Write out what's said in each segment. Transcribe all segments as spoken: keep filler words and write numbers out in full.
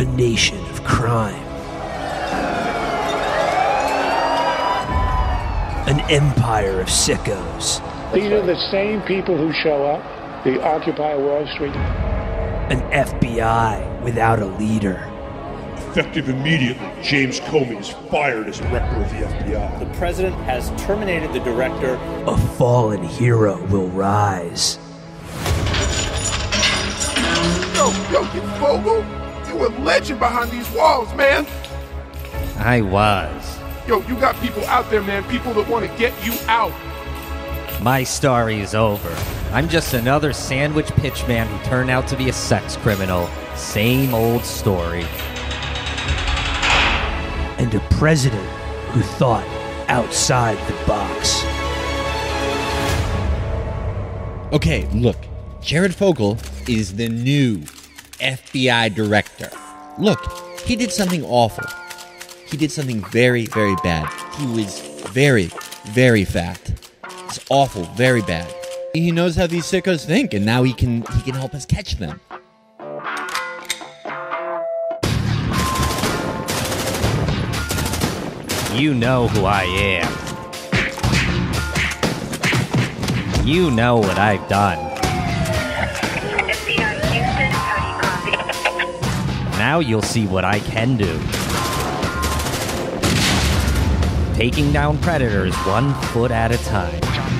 a nation of crime. An empire of sickos. These are the same people who show up. They occupy Wall Street. An F B I without a leader. Effective immediately, James Comey is fired as director of the F B I. The president has terminated the director. A fallen hero will rise. Yo, yo, you Fogel! You a legend behind these walls, man! I was. Yo, you got people out there, man. People that want to get you out. My story is over. I'm just another sandwich pitchman who turned out to be a sex criminal. Same old story. And a president who thought outside the box. Okay, look. Jared Fogle is the new F B I director. Look, he did something awful. He did something very, very bad. He was very, very fat. It's awful, very bad. He knows how these sickos think, and now he can he can help us catch them. You know who I am. You know what I've done. F B I Houston, how do you copy? Now you'll see what I can do. Taking down predators one foot at a time.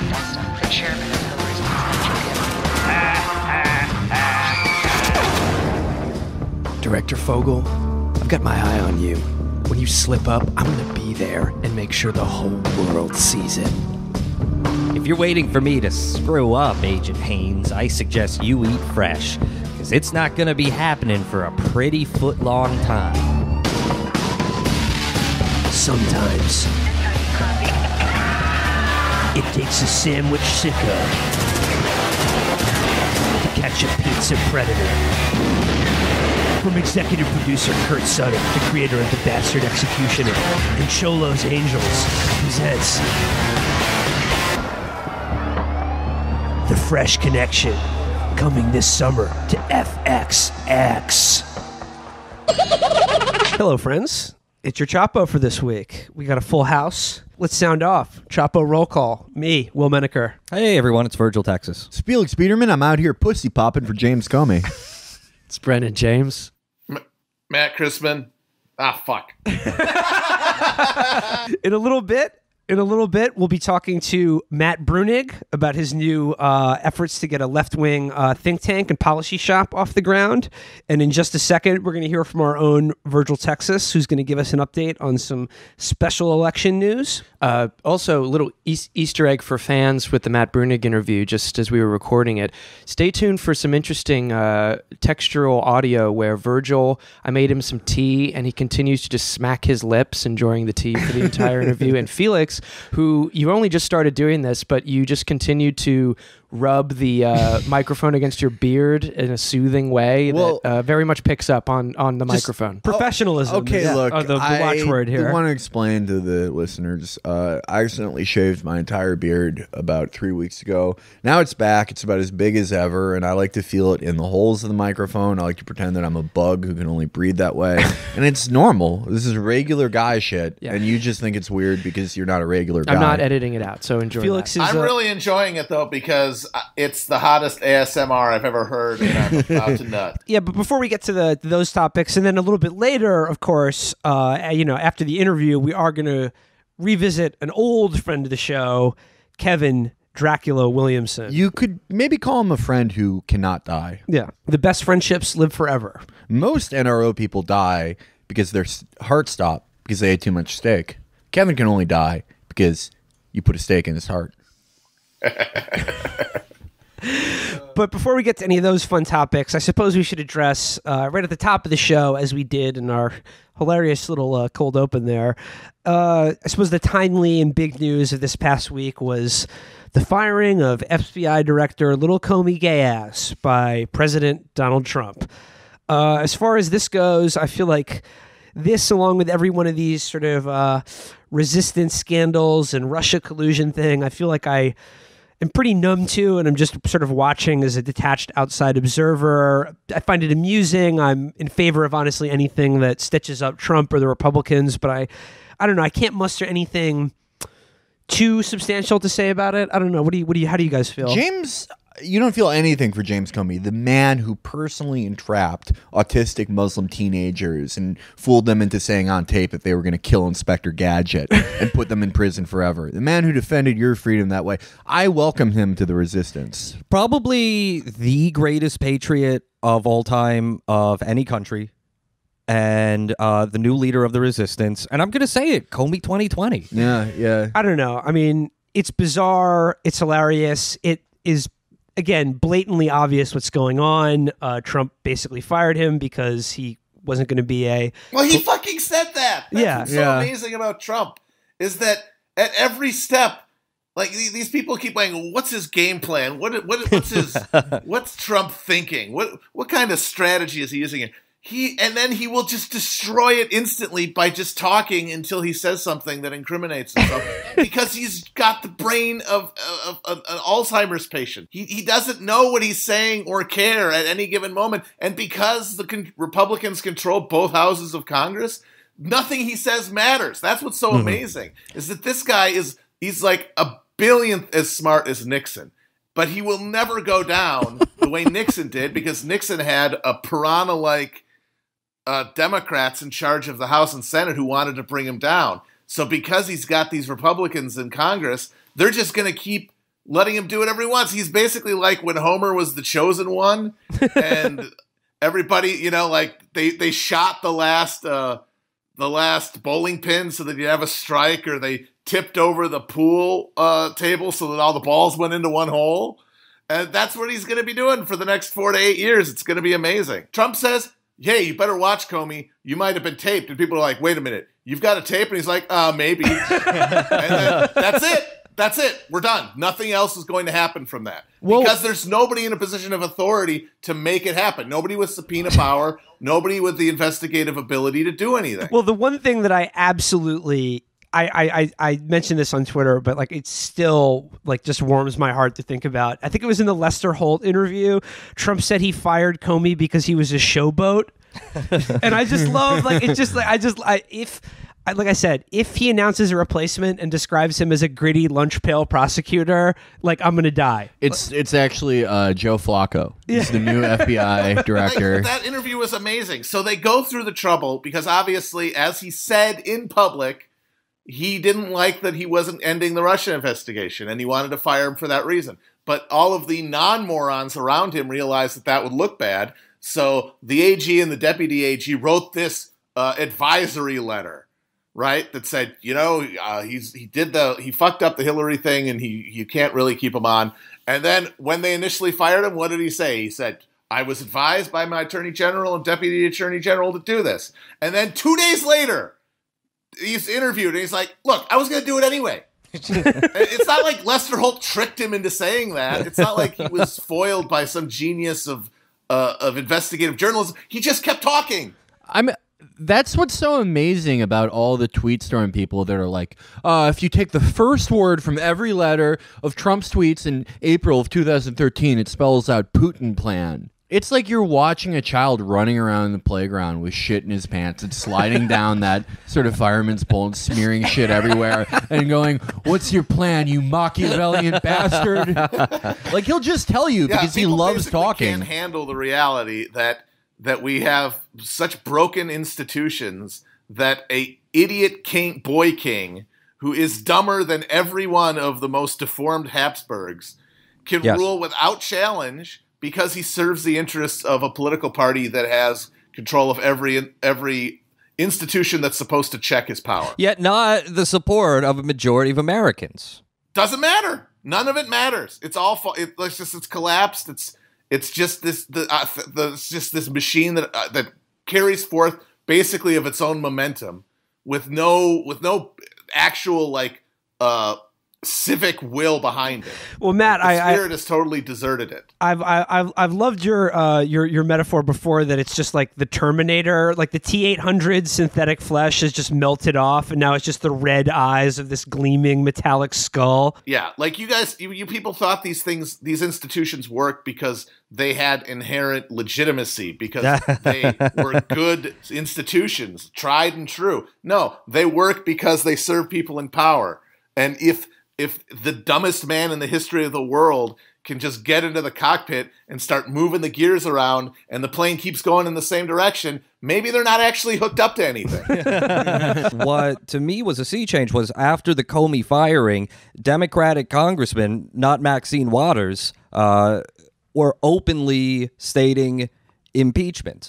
Director Fogel, I've got my eye on you. When you slip up, I'm going to be there and make sure the whole world sees it. If you're waiting for me to screw up, Agent Haynes, I suggest you eat fresh, because it's not going to be happening for a pretty foot-long time. Sometimes it takes a sandwich sicko to catch a pizza predator. From executive producer Kurt Sutter to creator of The Bastard Executioner and Cholo's Angels presents The Fresh Connection, coming this summer to F X X. Hello, friends. It's your Chapo for this week. We got a full house. Let's sound off. Chapo roll call. Me, Will Menaker. Hey, everyone. It's Virgil, Texas. Felix Biederman. I'm out here pussy popping for James Comey. It's Brennan James. M- Matt Chrisman. Ah, fuck. In a little bit, in a little bit, we'll be talking to Matt Bruenig about his new uh, efforts to get a left-wing uh, think tank and policy shop off the ground. And in just a second, we're going to hear from our own Virgil, Texas, who's going to give us an update on some special election news. Uh, also, a little eas- Easter egg for fans with the Matt Bruenig interview, just as we were recording it. Stay tuned for some interesting uh, textural audio where Virgil, I made him some tea, and he continues to just smack his lips enjoying the tea for the entire interview. And Felix, who you only just started doing this, but you just continued to rub the uh, microphone against your beard in a soothing way well, that uh, very much picks up on, on the microphone. Professionalism. Oh, okay, is, look, uh, the, the I watchword here. I want to explain to the listeners. Uh, I accidentally shaved my entire beard about three weeks ago. Now it's back. It's about as big as ever, and I like to feel it in the holes of the microphone. I like to pretend that I'm a bug who can only breathe that way. And it's normal. This is regular guy shit, yeah. And you just think it's weird because you're not a regular guy. I'm not editing it out, so enjoy Felix that. Is, I'm uh, really enjoying it, though, because it's the hottest A S M R I've ever heard, and I'm about to nut. Yeah, but before we get to the to those topics, and then a little bit later, of course, uh, you know, after the interview, we are going to revisit an old friend of the show, Kevin Dracula Williamson. You could maybe call him a friend who cannot die. Yeah, the best friendships live forever. Most N R O people die because their heart stopped because they ate too much steak. Kevin can only die because you put a steak in his heart. But before we get to any of those fun topics, I suppose we should address uh, right at the top of the show, as we did in our hilarious little uh, cold open there, uh, I suppose the timely and big news of this past week was the firing of F B I Director Little Comey Gay-Ass by President Donald Trump. Uh, as far as this goes, I feel like this, along with every one of these sort of uh, resistance scandals and Russia collusion thing, I feel like I am pretty numb to, and I'm just sort of watching as a detached outside observer. I find it amusing. I'm in favor of honestly anything that stitches up Trump or the Republicans, but I, I don't know. I can't muster anything too substantial to say about it. I don't know. What do you? What do you? How do you guys feel? James, you don't feel anything for James Comey, the man who personally entrapped autistic Muslim teenagers and fooled them into saying on tape that they were going to kill Inspector Gadget and put them in prison forever. The man who defended your freedom that way. I welcome him to the resistance. Probably the greatest patriot of all time of any country. And uh, the new leader of the resistance. And I'm going to say it, Comey twenty twenty. Yeah, yeah. I don't know. I mean, it's bizarre. It's hilarious. It is, again, blatantly obvious what's going on. Uh, Trump basically fired him because he wasn't going to be a... Well, he fucking said that. That's Yeah. what's so Yeah. amazing about Trump is that at every step, like these people keep going, what's his game plan? What what what's his what's Trump thinking? What what kind of strategy is he using? He and then he will just destroy it instantly by just talking until he says something that incriminates himself because he's got the brain of, of, of an Alzheimer's patient. He he doesn't know what he's saying or care at any given moment, and because the con- Republicans control both houses of Congress, nothing he says matters. That's what's so Mhm. amazing is that this guy is he's like a billionth as smart as Nixon. But he will never go down the way Nixon did because Nixon had a piranha-like Uh, Democrats in charge of the House and Senate who wanted to bring him down. So because he's got these Republicans in Congress, they're just going to keep letting him do whatever he wants. He's basically like when Homer was the chosen one and everybody, you know, like they, they shot the last uh, the last bowling pin so that you'd have a strike, or they tipped over the pool uh, table so that all the balls went into one hole. And that's what he's going to be doing for the next four to eight years. It's going to be amazing. Trump says, hey, you better watch, Comey. You might have been taped. And people are like, wait a minute, you've got a tape? And he's like, uh, maybe. And then that's it. That's it. We're done. Nothing else is going to happen from that. Well- because there's nobody in a position of authority to make it happen. Nobody with subpoena power. Nobody with the investigative ability to do anything. Well, the one thing that I absolutely... I, I, I I mentioned this on Twitter, but like it still like just warms my heart to think about. I think it was in the Lester Holt interview. Trump said he fired Comey because he was a showboat, and I just love like it's just like I just I, if I, like I said, if he announces a replacement and describes him as a gritty lunch pail prosecutor, like I'm gonna die. It's it's actually uh, Joe Flacco. He's the new F B I director. Like, that interview was amazing. So they go through the trouble because obviously, as he said in public, he didn't like that he wasn't ending the Russia investigation, and he wanted to fire him for that reason. But all of the non-morons around him realized that that would look bad. So the A G and the deputy A G wrote this uh, advisory letter, right? That said, you know, uh, he's he did the he fucked up the Hillary thing, and he you can't really keep him on. And then when they initially fired him, what did he say? He said, I was advised by my attorney general and deputy attorney general to do this. And then two days later, he's interviewed and he's like, look, I was going to do it anyway. It's not like Lester Holt tricked him into saying that. It's not like he was foiled by some genius of uh, of investigative journalism. He just kept talking. I'm. That's what's so amazing about all the tweet storm people that are like, uh, if you take the first word from every letter of Trump's tweets in April of two thousand thirteen, it spells out Putin plan. It's like you're watching a child running around the playground with shit in his pants and sliding down that sort of fireman's pole and smearing shit everywhere and going, what's your plan, you Machiavellian bastard? Like, he'll just tell you Yeah, because he people loves basically talking. Can't handle the reality that that we have such broken institutions that a idiot king, boy king, who is dumber than every one of the most deformed Habsburgs, can Yes. rule without challenge because he serves the interests of a political party that has control of every every institution that's supposed to check his power. Yet not the support of a majority of Americans. Doesn't matter. None of it matters. It's all fa- it, it's just it's collapsed. It's it's just this the, uh, the it's just this machine that uh, that carries forth basically of its own momentum with no with no actual like uh civic will behind it. Well, Matt, the I, spirit I has totally deserted it. I've I- I've I've loved your uh your your metaphor before that it's just like the Terminator, like the T eight hundred synthetic flesh has just melted off, and now it's just the red eyes of this gleaming metallic skull. Yeah, like you guys, you, you people thought these things, these institutions worked because they had inherent legitimacy, because they were good institutions, tried and true. No, they work because they serve people in power. And if if the dumbest man in the history of the world can just get into the cockpit and start moving the gears around and the plane keeps going in the same direction, maybe they're not actually hooked up to anything. What to me was a sea change was after the Comey firing, Democratic congressmen, not Maxine Waters, uh, were openly stating impeachment.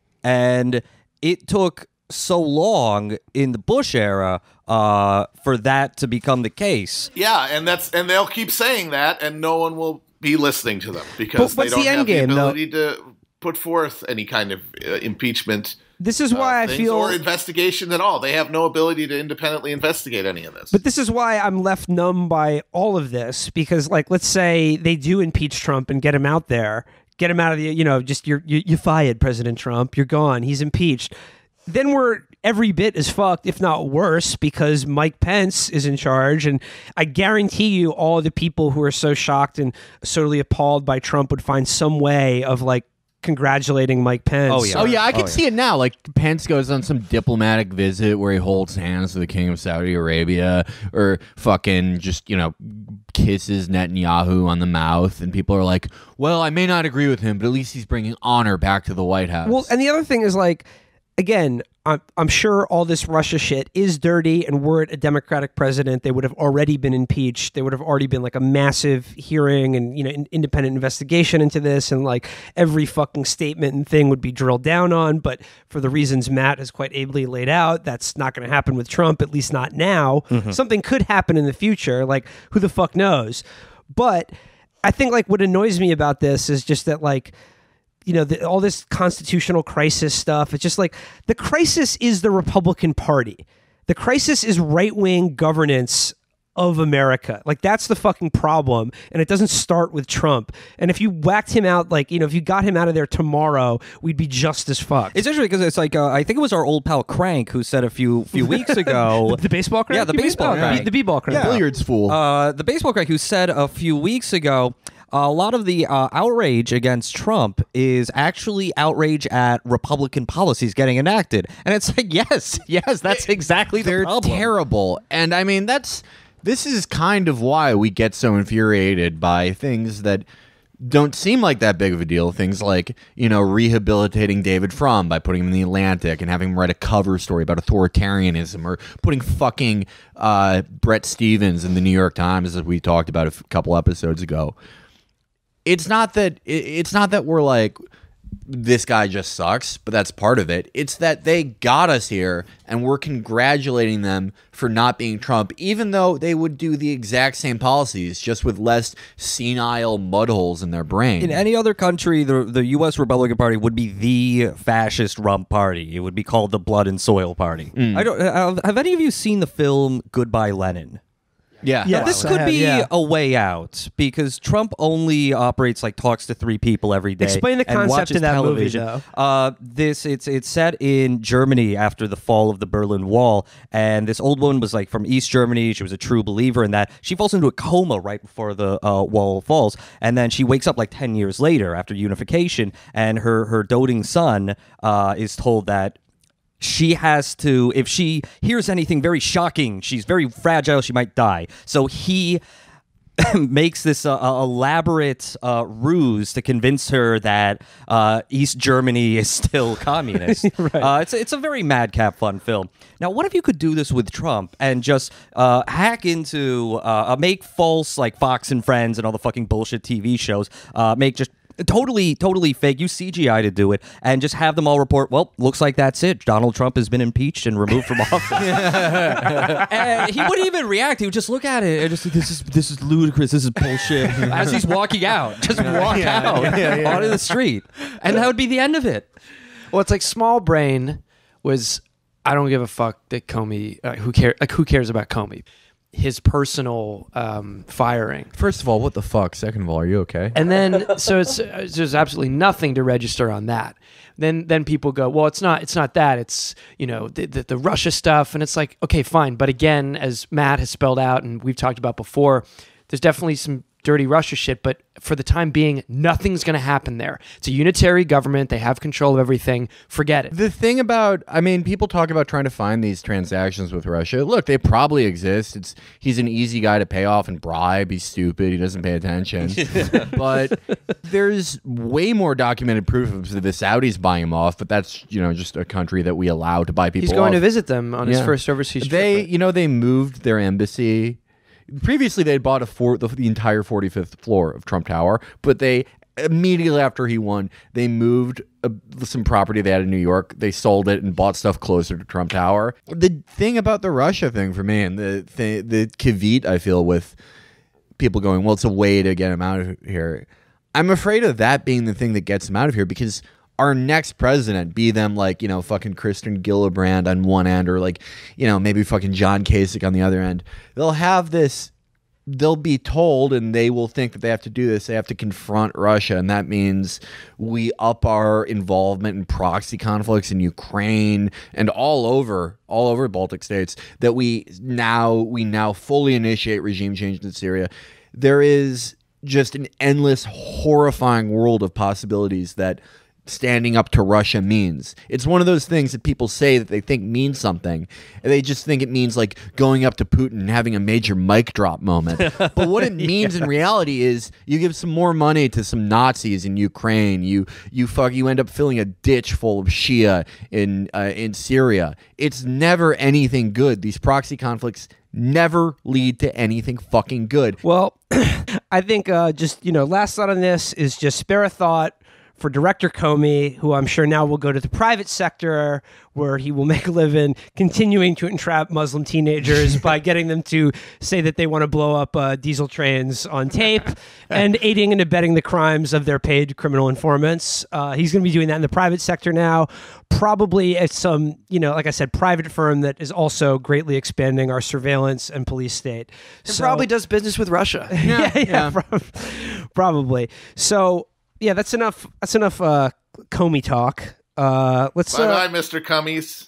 And it took so long in the Bush era uh, for that to become the case. Yeah, and that's and they'll keep saying that, and no one will be listening to them because But they what's don't the end have game, the though? ability to put forth any kind of uh, impeachment. This is why uh, I things feel or investigation at all. They have no ability to independently investigate any of this. But this is why I'm left numb by all of this, because, like, let's say they do impeach Trump and get him out there, get him out of the, you know, just you're you, you fired, President Trump. You're gone. He's impeached. Then we're every bit as fucked, if not worse, because Mike Pence is in charge. And I guarantee you all the people who are so shocked and totally appalled by Trump would find some way of, like, congratulating Mike Pence. Oh yeah, oh yeah, I can oh, see yeah. it now. Like Pence goes on some diplomatic visit where he holds hands with the King of Saudi Arabia, or fucking just you know kisses Netanyahu on the mouth, and people are like, "Well, I may not agree with him, but at least he's bringing honor back to the White House." Well, and the other thing is, like, again, I'm, I'm sure all this Russia shit is dirty, and were it a Democratic president, they would have already been impeached. There would have already been like a massive hearing and, you know, an independent investigation into this, and like every fucking statement and thing would be drilled down on. But for the reasons Matt has quite ably laid out, that's not going to happen with Trump, at least not now. Mm-hmm. Something could happen in the future. Like, who the fuck knows? But I think, like, what annoys me about this is just that, like, you know, the, all this constitutional crisis stuff. It's just like the crisis is the Republican Party. The crisis is right-wing governance of America. Like, that's the fucking problem. And it doesn't start with Trump. And if you whacked him out, like, you know, if you got him out of there tomorrow, we'd be just as fucked. It's interesting because it's like, uh, I think it was our old pal Crank who said a few few weeks ago. the, the baseball crank? Yeah, the you baseball mean? crank. The, the b-ball crank. Yeah. Billiards fool. Uh, the baseball crank who said a few weeks ago, a lot of the uh, outrage against Trump is actually outrage at Republican policies getting enacted. And it's like, yes, yes, that's exactly the They're problem. terrible. And I mean, that's this is kind of why we get so infuriated by things that don't seem like that big of a deal. Things like, you know, rehabilitating David Frum by putting him in the Atlantic and having him write a cover story about authoritarianism, or putting fucking uh, Brett Stevens in the New York Times, as we talked about a f- couple episodes ago. It's not that it's not that we're like, this guy just sucks, but that's part of it. It's that they got us here, and we're congratulating them for not being Trump, even though they would do the exact same policies, just with less senile mudholes in their brain. In any other country, the the U S Republican Party would be the fascist rump party. It would be called the Blood and Soil Party. Mm. I don't. Uh, have any of you seen the film Goodbye Lenin? Yeah. yeah, this could be yeah. a way out, because Trump only operates, like, talks to three people every day. Explain the and concept watches of that television. movie, though. Uh, this it's it's set in Germany after the fall of the Berlin Wall, and this old woman was, like, from East Germany. She was a true believer in that. She falls into a coma right before the uh, wall falls, and then she wakes up like ten years later after unification, and her her doting son uh, is told that she has to, if she hears anything very shocking, she's very fragile, she might die. So he makes this uh, elaborate uh, ruse to convince her that uh, East Germany is still communist. Right. uh, it's, it's a very madcap fun film. Now, what if you could do this with Trump and just uh, hack into, uh, make false, like, Fox and Friends and all the fucking bullshit T V shows, uh, make just Totally, totally fake. Use C G I to do it, and just have them all report, well, looks like that's it. Donald Trump has been impeached and removed from office. And he wouldn't even react. He would just look at it and just think, this is this is ludicrous. This is bullshit. As he's walking out, just walk Yeah, out yeah, yeah. onto the street, and that would be the end of it. Well, it's like Small Brain was, I don't give a fuck that Comey, uh, who care, like who cares about Comey? his personal um, firing. First of all, what the fuck? Second of all, are you okay? And then, so it's uh, there's absolutely nothing to register on that. Then, then people go, well, it's not, it's not that. It's, you know, the, the the Russia stuff, and it's like, okay, fine. But again, as Matt has spelled out, and we've talked about before, there's definitely some dirty Russia shit, but for the time being, nothing's going to happen there. It's a unitary government. They have control of everything. Forget it. The thing about, I mean, people talk about trying to find these transactions with Russia. Look, they probably exist. It's He's an easy guy to pay off and bribe. He's stupid. He doesn't pay attention. But there's way more documented proof of the Saudis buying him off, but that's, you know, just a country that we allow to buy people He's going off. to visit them on his Yeah. first overseas trip. They, right? you know, they moved their embassy. Previously, they had bought a four, the, the entire forty-fifth floor of Trump Tower, but they immediately after he won, they moved a, some property they had in New York. They sold it and bought stuff closer to Trump Tower. The thing about the Russia thing for me, and the the, the kavit I feel with people going, well, it's a way to get him out of here. I'm afraid of that being the thing that gets him out of here, because our next president, be them like, you know, fucking Kristen Gillibrand on one end, or like, you know, maybe fucking John Kasich on the other end, they'll have this, they'll be told, and they will think that they have to do this. They have to confront Russia, and that means we up our involvement in proxy conflicts in Ukraine and all over, all over Baltic states, that we now, we now fully initiate regime change in Syria. There is just an endless, horrifying world of possibilities that standing up to Russia means. It's one of those things that people say that they think means something, and they just think it means like going up to Putin and having a major mic drop moment. But what it means yeah. in reality is you give some more money to some Nazis in Ukraine. You you fuck you end up filling a ditch full of Shia in uh, in Syria. It's never anything good. These proxy conflicts never lead to anything fucking good. Well, I think uh, just, you know, last thought on this is just spare a thought for Director Comey, who I'm sure now will go to the private sector where he will make a living continuing to entrap Muslim teenagers by getting them to say that they want to blow up uh, diesel trains on tape and aiding and abetting the crimes of their paid criminal informants. Uh, he's going to be doing that in the private sector now, probably at some, you know, like I said, private firm that is also greatly expanding our surveillance and police state. And So- probably does business with Russia. yeah, yeah, yeah. Prob- probably. So, yeah, that's enough. That's enough uh, Comey talk. Uh, let's bye uh, bye, Mister Cummies.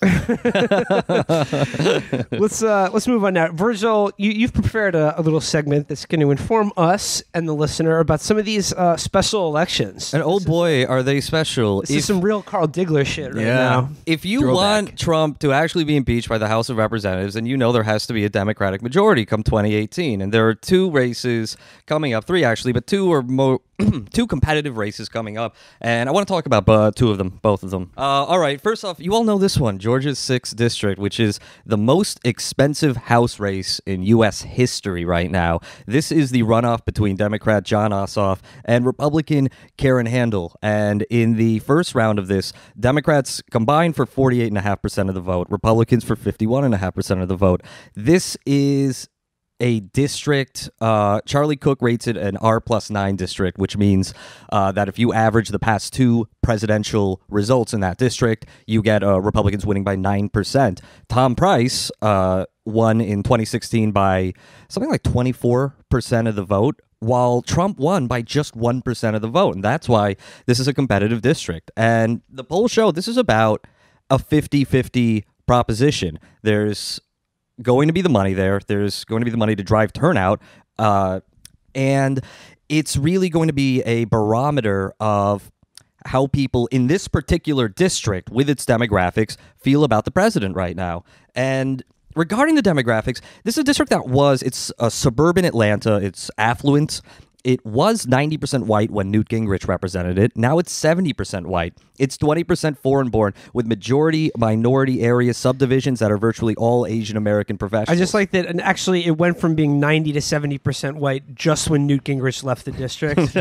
let's uh, let's move on now. Virgil, you, you've prepared a, a little segment that's going to inform us and the listener about some of these uh, special elections. And oh boy, are they special! This If- is some real Carl Diggler shit right now. If you Throwback. want Trump to actually be impeached by the House of Representatives, and you know there has to be a Democratic majority come twenty eighteen, and there are two races coming up, three actually, but two are more two competitive races coming up, and I want to talk about uh, two of them, both of them. Uh, all right, first off, you all know this one, Georgia's sixth District, which is the most expensive House race in U S history right now. This is the runoff between Democrat John Ossoff and Republican Karen Handel, and in the first round of this, Democrats combined for forty-eight point five percent of the vote, Republicans for fifty-one point five percent of the vote. This is a district, uh, Charlie Cook rates it an R plus nine district, which means uh, that if you average the past two presidential results in that district, you get uh, Republicans winning by nine percent. Tom Price uh, won in twenty sixteen by something like twenty-four percent of the vote, while Trump won by just one percent of the vote. And that's why this is a competitive district. And the polls show this is about a fifty-fifty proposition. There's going to be the money there. There's going to be the money to drive turnout. Uh, and it's really going to be a barometer of how people in this particular district with its demographics feel about the president right now. And regarding the demographics, this is a district that was, it's a suburban Atlanta. It's affluent. It was ninety percent white when Newt Gingrich represented it. Now it's seventy percent white. It's twenty percent foreign-born with majority minority area subdivisions that are virtually all Asian American professionals. I just like that, and actually, it went from being ninety to seventy percent white just when Newt Gingrich left the district.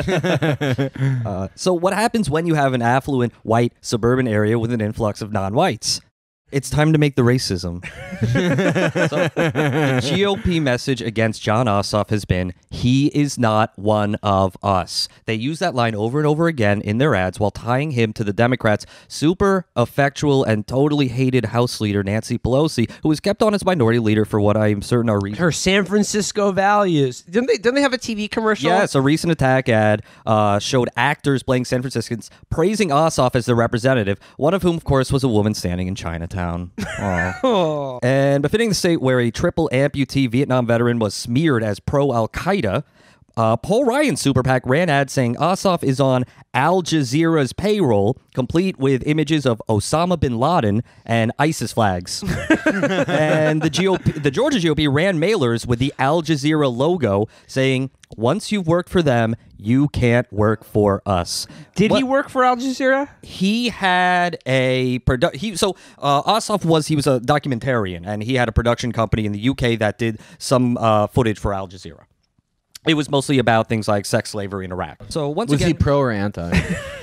uh, so what happens when you have an affluent white suburban area with an influx of non-whites? It's time to make the racism. So, the G O P message against Jon Ossoff has been, he is not one of us. They use that line over and over again in their ads while tying him to the Democrats' super effectual and totally hated House leader, Nancy Pelosi, who was kept on as minority leader for what I am certain are reasons. Her San Francisco values. Didn't they, didn't they have a T V commercial? Yes, a recent attack ad uh, showed actors playing San Franciscans praising Ossoff as their representative, one of whom, of course, was a woman standing in Chinatown. Oh. And befitting the state where a triple amputee Vietnam veteran was smeared as pro-Al-Qaeda, uh, Paul Ryan's super PAC ran ads saying Ossoff is on Al Jazeera's payroll, complete with images of Osama bin Laden and ISIS flags. And the G O P, the Georgia G O P ran mailers with the Al Jazeera logo saying, once you've worked for them, you can't work for us. Did what, he work for Al Jazeera? He had a produ- he so uh, Ossoff was he was a documentarian, and he had a production company in the U K that did some uh, footage for Al Jazeera. It was mostly about things like sex slavery in Iraq. So once was again, he pro or anti?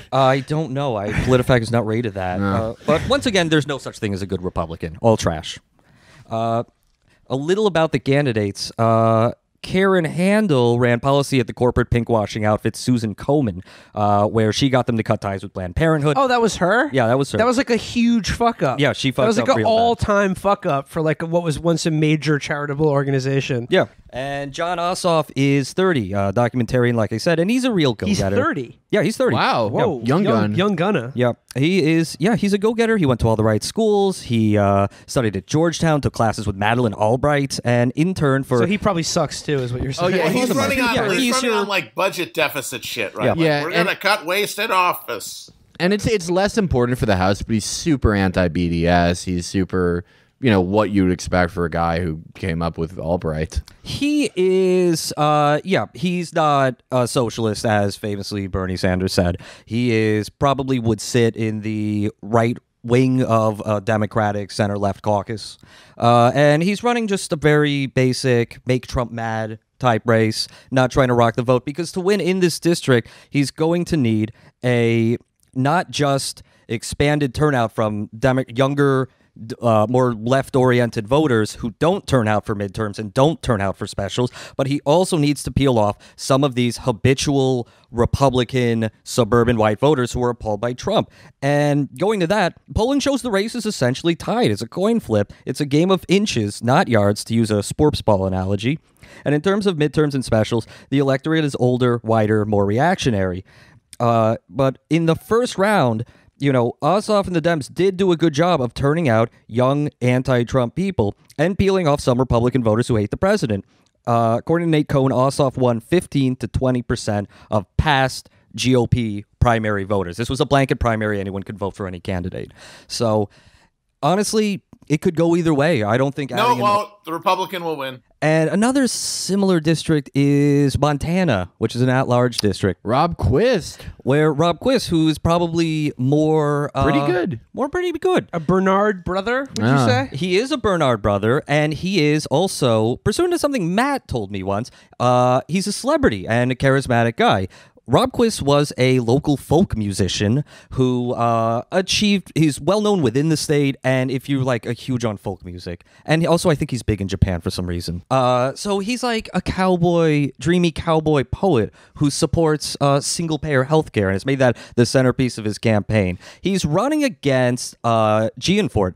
I don't know. I PolitiFact has not rated that. No. Uh, but once again, there's no such thing as a good Republican. All trash. Uh, a little about the candidates. Uh, Karen Handel ran policy at the corporate pinkwashing outfit Susan Komen, uh, where she got them to cut ties with Planned Parenthood. Oh, that was her? Yeah, that was her. That was like a huge fuck up. Yeah, she fucked That was like up an real bad. all-time fuck up for like what was once a major charitable organization. Yeah. And Jon Ossoff is thirty, uh, documentarian, like I said, and he's a real go-getter. He's thirty? Yeah, he's thirty. Wow. Whoa. Young gun. Young gunna. Yeah, he is. Yeah, he's a go-getter. He went to all the right schools. He uh, studied at Georgetown, took classes with Madeleine Albright, and interned for... So he probably sucks too, is what you're saying. Oh, yeah, Well, he's running on, Yeah, he's he's running your- on like budget deficit shit, right? Yeah. Like, Yeah, we're and- gonna cut waste in office. And it's it's less important for the House, but he's super anti-B D S. He's super, you know, what you would expect for a guy who came up with Albright. He is, uh, yeah, he's not a socialist, as famously Bernie Sanders said. He is probably would sit in the right wing of a Democratic center-left caucus. Uh, and he's running just a very basic make Trump mad type race, not trying to rock the vote, because to win in this district, he's going to need a not just expanded turnout from Demo- younger Uh, more left-oriented voters who don't turn out for midterms and don't turn out for specials, but he also needs to peel off some of these habitual Republican suburban white voters who are appalled by Trump. And going to that, polling shows the race is essentially tied. It's a coin flip. It's a game of inches, not yards, to use a sports ball analogy. And in terms of midterms and specials, the electorate is older, whiter, more reactionary. Uh, but in the first round, you know, Ossoff and the Dems did do a good job of turning out young anti-Trump people and peeling off some Republican voters who hate the president. Uh, according to Nate Cohn, Ossoff won fifteen to twenty percent of past G O P primary voters. This was a blanket primary. Anyone could vote for any candidate. So, honestly, it could go either way. I don't think... No, adding it in- won't. The Republican will win. And another similar district is Montana, which is an at-large district. Rob Quist. Where Rob Quist, who is probably more... Uh, Pretty good. More pretty good. A Bernard brother, would Ah. you say? He is a Bernard brother, and he is also, pursuant to something Matt told me once, uh, he's a celebrity and a charismatic guy. Rob Quist was a local folk musician who uh, achieved, he's well known within the state, and if you like, a huge on folk music. And also, I think he's big in Japan for some reason. Uh, so he's like a cowboy, dreamy cowboy poet who supports uh, single-payer healthcare and has made that the centerpiece of his campaign. He's running against uh, Gianfort,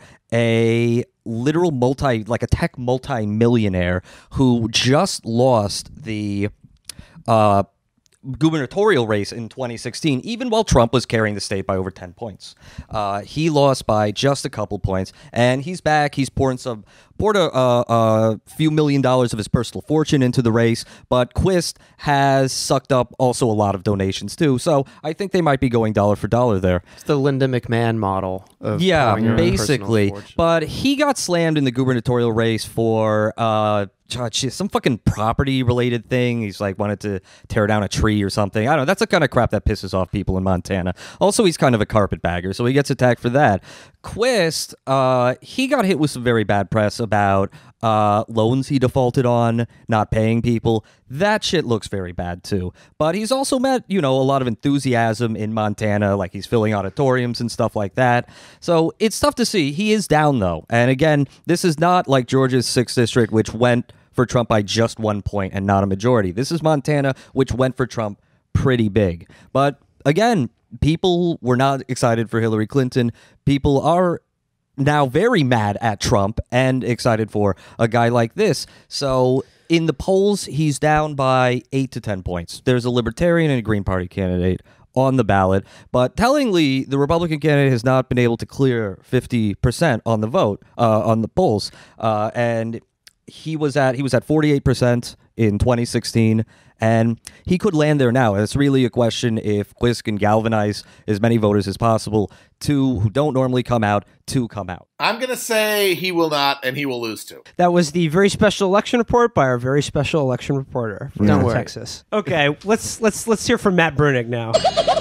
a literal multi, like a tech multi-millionaire who just lost the... Uh, gubernatorial race in twenty sixteen, even while Trump was carrying the state by over ten points. Uh, he lost by just a couple points, and he's back. He's pouring some, poured a, a, a few million dollars of his personal fortune into the race, but Quist has sucked up also a lot of donations too, so I think they might be going dollar for dollar there. It's the Linda McMahon model of Yeah, pouring your own personal basically. fortune. But he got slammed in the gubernatorial race for... Uh, God, shit, some fucking property related thing. He's like wanted to tear down a tree or something. I don't know. That's the kind of crap that pisses off people in Montana. Also, he's kind of a carpetbagger, so he gets attacked for that. Quist, uh, he got hit with some very bad press about uh, loans he defaulted on, not paying people. That shit looks very bad too. But he's also met, you know, a lot of enthusiasm in Montana, like he's filling auditoriums and stuff like that. So it's tough to see. He is down though. And again, this is not like Georgia's sixth district, which went for Trump by just one point and not a majority. This is Montana, which went for Trump pretty big. But again, people were not excited for Hillary Clinton. People are now very mad at Trump and excited for a guy like this. So in the polls, he's down by eight to ten points. There's a Libertarian and a Green Party candidate on the ballot, but tellingly, the Republican candidate has not been able to clear fifty percent on the vote, uh, on the polls, uh, and he was at he was at forty-eight percent in twenty sixteen, and he could land there now. It's really a question if Quist can galvanize as many voters as possible to who don't normally come out to come out. I'm going to say he will not, and he will lose too. That was the very special election report by our very special election reporter from Don't worry. Texas. Okay, let's let's let's hear from Matt Bruenig now.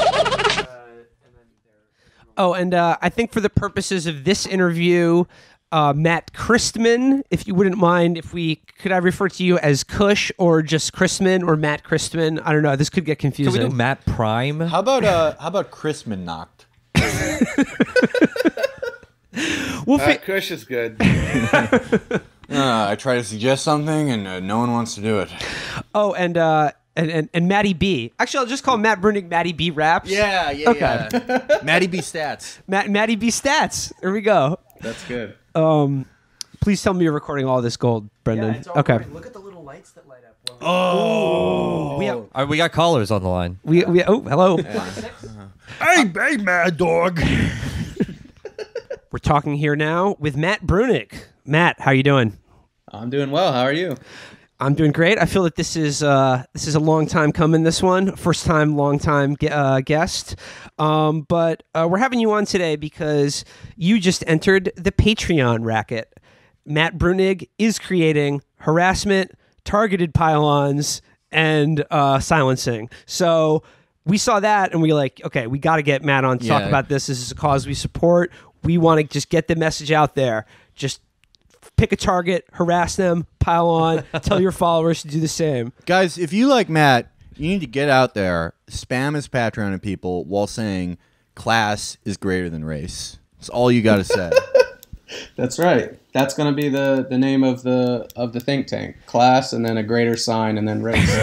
Oh, and uh, I think for the purposes of this interview, uh, Matt Christman, if you wouldn't mind, if we could I refer to you as Kush or just Christman or Matt Christman? I don't know. This could get confusing. Can we do Matt Prime? How about uh, how about Christman knocked? We'll uh, Kush is good. uh, I try to suggest something, and uh, no one wants to do it. Oh, and uh, and, and and Matty B. Actually, I'll just call Matt Bruenig Matty B Raps. Yeah, yeah, okay. yeah. Matty B Stats. Matt Matty B Stats. There we go. That's good. Um, please tell me you're recording all this gold, Brendan. Yeah, it's all okay. recording. Look at the little lights that light up. Oh, we have, all right, we got callers on the line. We we oh hello. Hey, hey, Mad Dog. We're talking here now with Matt Bruenig. Matt, how you doing? I'm doing well. How are you? I'm doing great. I feel that this is uh, this is a long time coming. This one, first time, long time ge- uh, guest. Um, but uh, we're having you on today because you just entered the Patreon racket. Matt Bruenig is creating harassment, targeted pylons, and uh, silencing. So we saw that and we were like, okay, we got to get Matt on to Yeah. talk about this. This is a cause we support. We want to just get the message out there. Just pick a target, harass them, pile on, tell your followers to do the same. Guys, if you like Matt, you need to get out there, spam his Patreon at people while saying class is greater than race. That's all you got to say. That's right. That's going to be the, the name of the of the think tank. Class, and then a greater sign, and then race.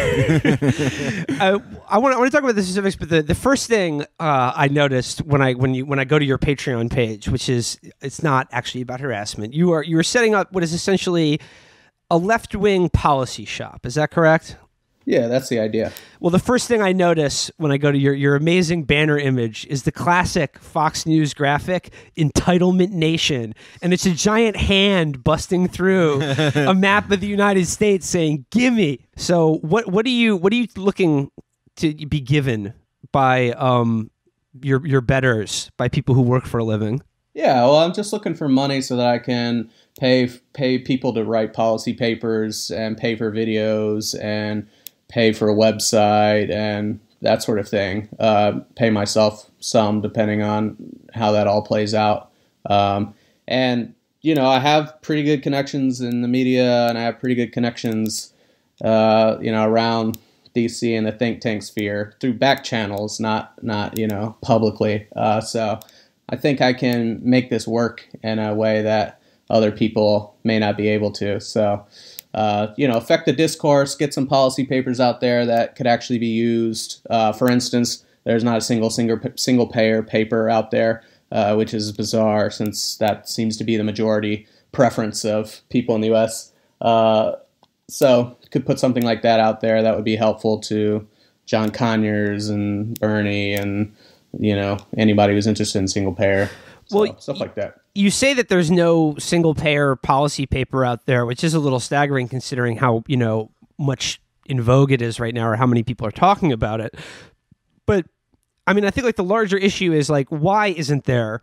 uh, I want to I want to talk about the specifics, but the, the first thing uh, I noticed when I when you when I go to your Patreon page, which is it's not actually about harassment. You are you are setting up what is essentially a left wing policy shop. Is that correct? Yeah, that's the idea. Well, the first thing I notice when I go to your, your amazing banner image is the classic Fox News graphic, Entitlement Nation. And it's a giant hand busting through a map of the United States saying, gimme. So what what are you what are you looking to be given by um your your betters, by people who work for a living? Yeah, well, I'm just looking for money so that I can pay pay people to write policy papers and pay for videos and pay for a website and that sort of thing. Uh, pay myself some, depending on how that all plays out. Um, and, you know, I have pretty good connections in the media, and I have pretty good connections, uh, you know, around D C and the think tank sphere through back channels, not, not you know, publicly. Uh, so I think I can make this work in a way that other people may not be able to. So, Uh, you know, affect the discourse, get some policy papers out there that could actually be used. Uh, for instance, there's not a single single, single payer paper out there, uh, which is bizarre since that seems to be the majority preference of people in the U S. Uh, so could put something like that out there that would be helpful to John Conyers and Bernie and, you know, anybody who's interested in single payer. So, well, stuff like that. You say that there's no single payer policy paper out there, which is a little staggering considering how, you know, much in vogue it is right now or how many people are talking about it. But I mean, I think like the larger issue is like, why isn't there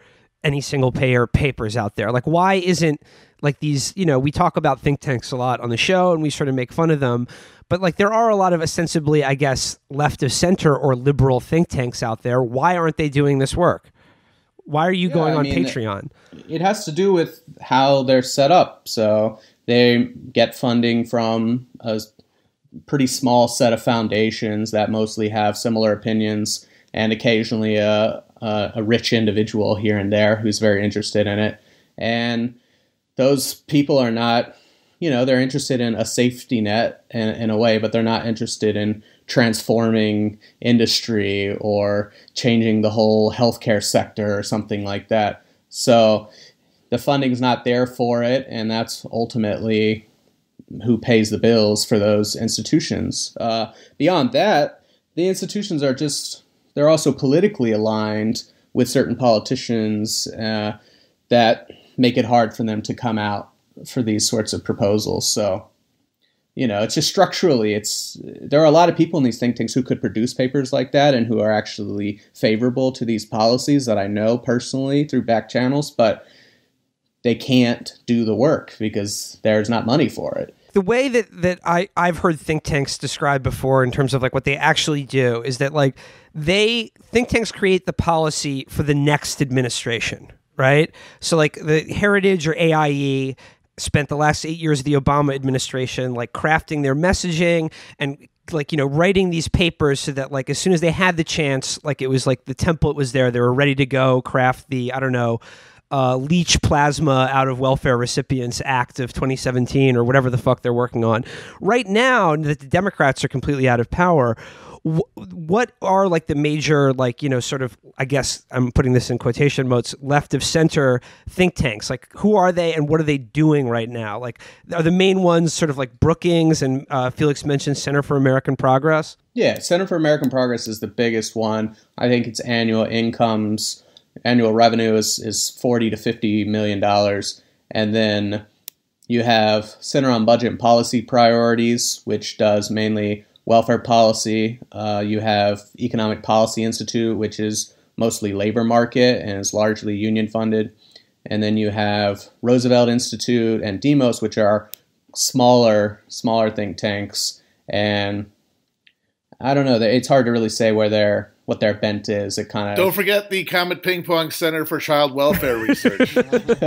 any single payer papers out there? Like, why isn't like these, you know, we talk about think tanks a lot on the show and we sort of make fun of them, but like there are a lot of ostensibly, I guess, left of center or liberal think tanks out there. Why aren't they doing this work? Why are you Yeah, going I on mean, Patreon? It has to do with how they're set up. So they get funding from a pretty small set of foundations that mostly have similar opinions, and occasionally a, a, a rich individual here and there who's very interested in it. And those people are not, you know, they're interested in a safety net in, in a way, but they're not interested in transforming industry or changing the whole healthcare sector or something like that. So the funding's not there for it, and that's ultimately who pays the bills for those institutions. Uh, beyond that, the institutions are just, they're also politically aligned with certain politicians uh, that make it hard for them to come out for these sorts of proposals. So, you know, it's just structurally, it's, there are a lot of people in these think tanks who could produce papers like that and who are actually favorable to these policies that I know personally through back channels, but they can't do the work because there's not money for it. The way that, that I, I've heard think tanks described before in terms of like what they actually do is that like they, think tanks create the policy for the next administration, right? So like the Heritage or A I E spent the last eight years of the Obama administration like crafting their messaging and like, you know, writing these papers so that like as soon as they had the chance, like it was like the template was there, they were ready to go craft the, I don't know, Uh, leach plasma out of welfare recipients act of twenty seventeen or whatever the fuck they're working on. Right now that the Democrats are completely out of power, wh- what are like the major, like, you know, sort of, I guess I'm putting this in quotation marks, left of center think tanks? Like, who are they and what are they doing right now? Like, are the main ones sort of like Brookings and uh, Felix mentioned Center for American Progress? Yeah, Center for American Progress is the biggest one. I think its annual incomes Annual revenue is, is forty to fifty million dollars. And then you have Center on Budget and Policy Priorities, which does mainly welfare policy. Uh, you have Economic Policy Institute, which is mostly labor market and is largely union funded. And then you have Roosevelt Institute and Demos, which are smaller, smaller think tanks. And I don't know, it's hard to really say where they're what their bent is. It kind of don't forget the Comet Ping Pong Center for Child Welfare Research.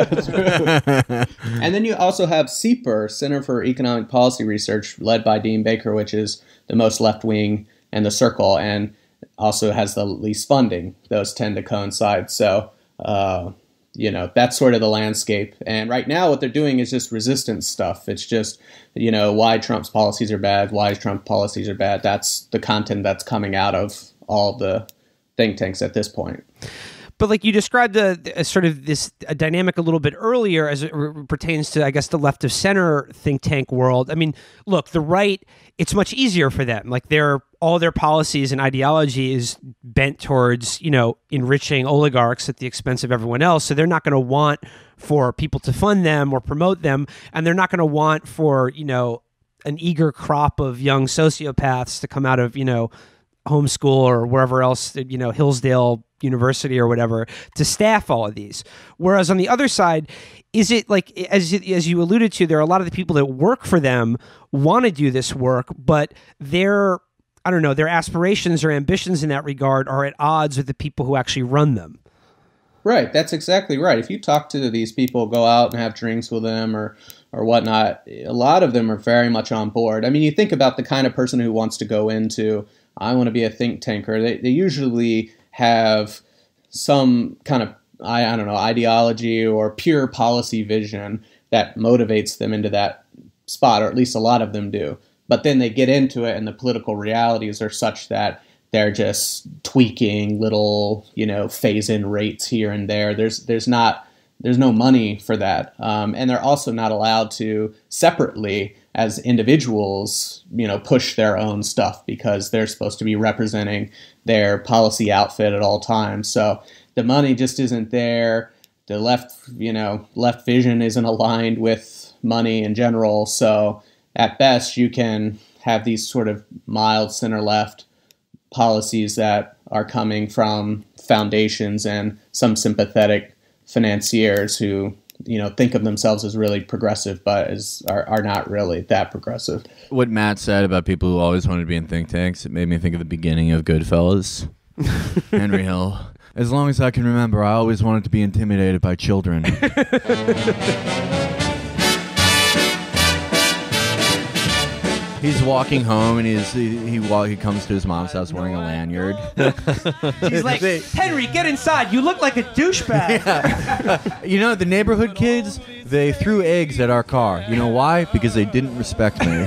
And then you also have C E P R, Center for Economic Policy Research, led by Dean Baker, which is the most left wing in the circle, and also has the least funding. Those tend to coincide. So, uh, you know, that's sort of the landscape. And right now, what they're doing is just resistance stuff. It's just, you know, why Trump's policies are bad, why Trump's policies are bad. That's the content that's coming out of all the think tanks at this point. But like you described the, the sort of this a dynamic a little bit earlier as it r- pertains to, I guess, the left of center think tank world. I mean, look, the right, it's much easier for them. Like their all their policies and ideology is bent towards, you know, enriching oligarchs at the expense of everyone else. So they're not going to want for people to fund them or promote them. And they're not going to want for, you know, an eager crop of young sociopaths to come out of, you know, homeschool or wherever else, you know, Hillsdale University or whatever, to staff all of these. Whereas on the other side, is it like, as as you alluded to, there are a lot of the people that work for them want to do this work, but their, I don't know, their aspirations or ambitions in that regard are at odds with the people who actually run them. Right, that's exactly right. If you talk to these people, go out and have drinks with them or or whatnot, a lot of them are very much on board. I mean, you think about the kind of person who wants to go into, I want to be a think tanker. They they usually have some kind of, I, I don't know, ideology or pure policy vision that motivates them into that spot, or at least a lot of them do. But then they get into it and the political realities are such that they're just tweaking little, you know, phase-in rates here and there. There's there's not there's no money for that, um, and they're also not allowed to separately as individuals, you know, push their own stuff because they're supposed to be representing their policy outfit at all times. So the money just isn't there. The left, you know, left vision isn't aligned with money in general. So at best, you can have these sort of mild center-left policies that are coming from foundations and some sympathetic financiers who, you know, think of themselves as really progressive, but is are, are not really that progressive. What Matt said about people who always wanted to be in think tanks, it made me think of the beginning of Goodfellas. Henry Hill. As long as I can remember, I always wanted to be intimidated by children. He's walking home, and he's, he he, walk, he comes to his mom's house wearing a lanyard. He's like, Henry, get inside. You look like a douchebag. Yeah. You know, the neighborhood kids, they threw eggs at our car. You know why? Because they didn't respect me.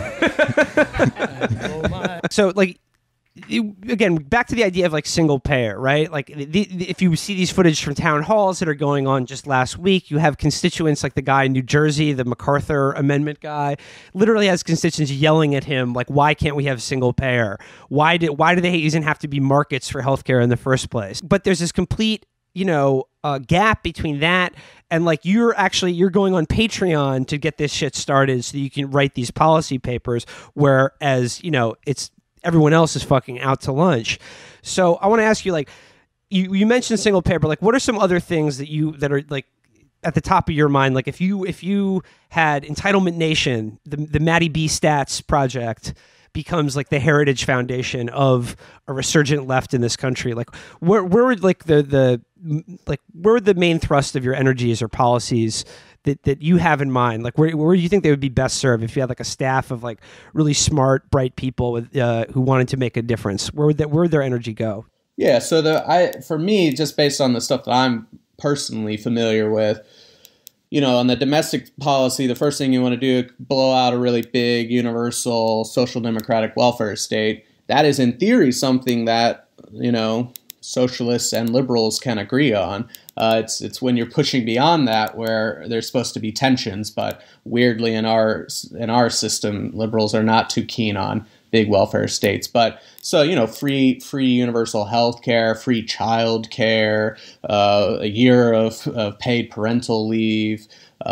So, like, you, again, back to the idea of like single payer, right? Like, the, the, if you see these footage from town halls that are going on just last week, you have constituents like the guy in New Jersey, the MacArthur Amendment guy, literally has constituents yelling at him like, "Why can't we have single payer? Why did why do they even have to be markets for healthcare in the first place?" But there's this complete, you know, uh, gap between that and like you're actually you're going on Patreon to get this shit started so that you can write these policy papers, whereas, you know, it's everyone else is fucking out to lunch. So I want to ask you, like, you, you mentioned single payer, but like, what are some other things that you that are like at the top of your mind? Like, if you if you had Entitlement Nation, the the Matty B Stats project becomes like the heritage foundation of a resurgent left in this country. Like, where where would like the the like where would the main thrust of your energies or policies that, that you have in mind? Like, where where do you think they would be best served if you had like a staff of like really smart, bright people with uh, who wanted to make a difference? Where would that where would their energy go? Yeah, so the I for me, just based on the stuff that I'm personally familiar with, you know, on the domestic policy, the first thing you want to do is blow out a really big, universal, social democratic welfare state. That is, in theory, something that, you know, socialists and liberals can agree on. Uh, it's it's when you're pushing beyond that where there's supposed to be tensions, but weirdly in our in our system, liberals are not too keen on big welfare states. But so, you know, free free universal health care, free child care, uh, a year of, of paid parental leave,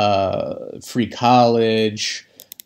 uh, free college,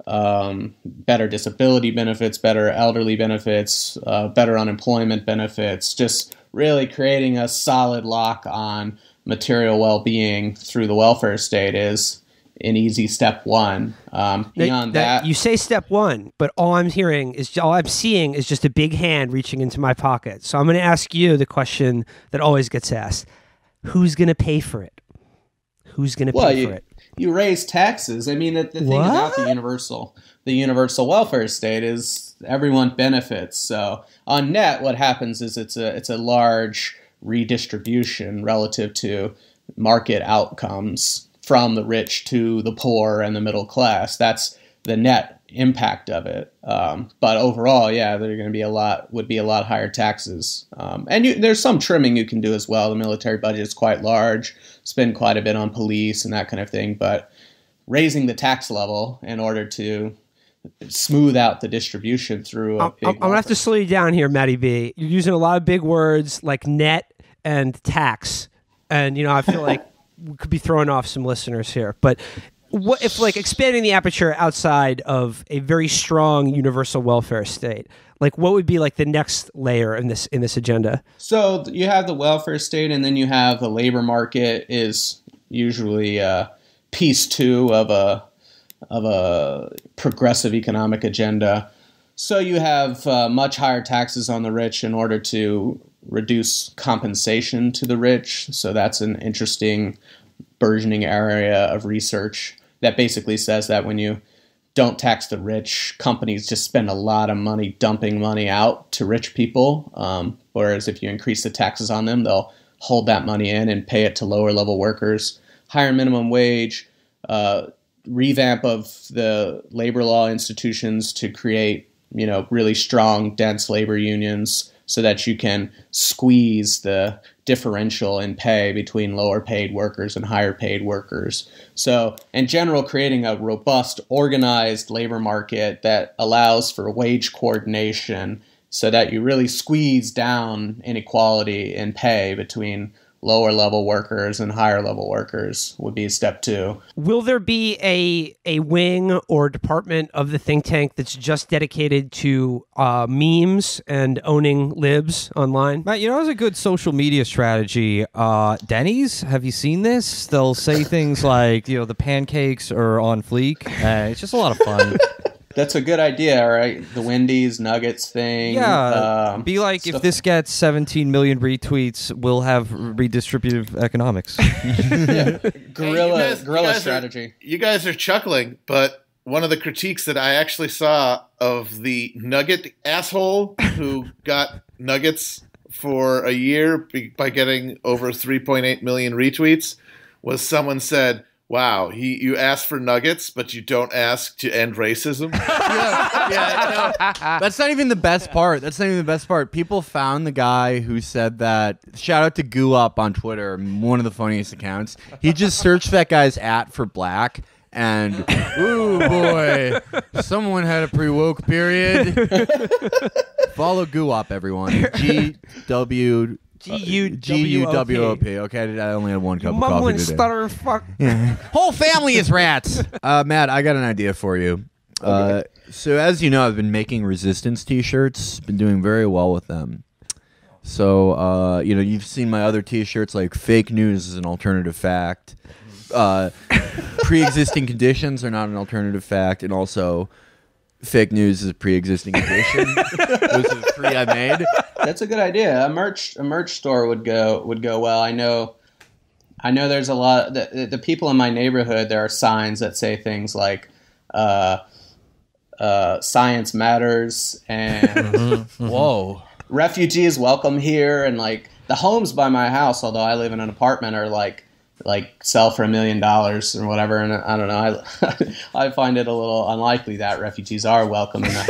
um, better disability benefits, better elderly benefits, uh, better unemployment benefits, just really creating a solid lock on material well-being through the welfare state is an easy step one. Um, beyond that, that, you say step one, but all I'm hearing is all I'm seeing is just a big hand reaching into my pocket. So I'm going to ask you the question that always gets asked: who's going to pay for it? Who's going to well, pay you, for it? You raise taxes. I mean, the, the thing What? about the universal, the universal welfare state is everyone benefits. So on net, what happens is it's a it's a large redistribution relative to market outcomes from the rich to the poor and the middle class. That's the net impact of it. Um, but overall, yeah, there are going to be a lot, would be a lot higher taxes. Um, and you, there's some trimming you can do as well. The military budget is quite large, spend quite a bit on police and that kind of thing. But raising the tax level in order to smooth out the distribution through a I'm, big I'm going to have to slow you down here, Matty B. You're using a lot of big words like net and tax. And, you know, I feel like we could be throwing off some listeners here. But what if, like, expanding the aperture outside of a very strong universal welfare state? Like, what would be like the next layer in this in this agenda? So you have the welfare state, and then you have the labor market is usually uh, piece two of a of a progressive economic agenda. So you have uh, much higher taxes on the rich in order to reduce compensation to the rich. So that's an interesting burgeoning area of research that basically says that when you don't tax the rich, companies just spend a lot of money dumping money out to rich people. Um, whereas if you increase the taxes on them, they'll hold that money in and pay it to lower level workers. Higher minimum wage, uh, revamp of the labor law institutions to create, you know, really strong, dense labor unions so that you can squeeze the differential in pay between lower paid workers and higher paid workers. So in general, creating a robust, organized labor market that allows for wage coordination so that you really squeeze down inequality in pay between lower level workers and higher level workers would be step two. Will there be a a wing or department of the think tank that's just dedicated to uh, memes and owning libs online? Matt, you know, it's a good social media strategy. Uh, Denny's, have you seen this? They'll say things like, you know, the pancakes are on fleek. Uh, it's just a lot of fun. That's a good idea, right? The Wendy's Nuggets thing. Yeah, um, be like, stuff. if this gets seventeen million retweets, we'll have redistributive economics. yeah. Guerrilla, Hey, you guys- guerrilla you guys strategy. Are, you guys are chuckling, but one of the critiques that I actually saw of the Nugget asshole who got Nuggets for a year be- by getting over three point eight million retweets was someone said, wow, he you ask for nuggets, but you don't ask to end racism. yeah, yeah, no, that's not even the best part. That's not even the best part. People found the guy who said that. Shout out to Goo Up on Twitter, one of the funniest accounts. He just searched that guy's at for black, and ooh boy, someone had a pre-woke period. Follow Goo Up, everyone. G W. G U G U W O P. Okay, I, did, I only had one cup of coffee Mumbling, today. stuttering, fuck. Yeah. Whole family is rats. Uh, Matt, I got an idea for you. Uh, so as you know, I've been making resistance T-shirts. Been doing very well with them. So uh, you know, you've seen my other T-shirts like "Fake News is an alternative fact," uh, "Pre-existing conditions are not an alternative fact," and also "Fake news is a pre-existing condition." Those are the three I made. That's a good idea. A merch a merch store would go would go well. I know I know there's a lot the, the people in my neighborhood, there are signs that say things like uh, uh, science matters and whoa. Refugees welcome here, and like the homes by my house, although I live in an apartment, are like like sell for a million dollars or whatever, and I don't know. I I find it a little unlikely that refugees are welcome in the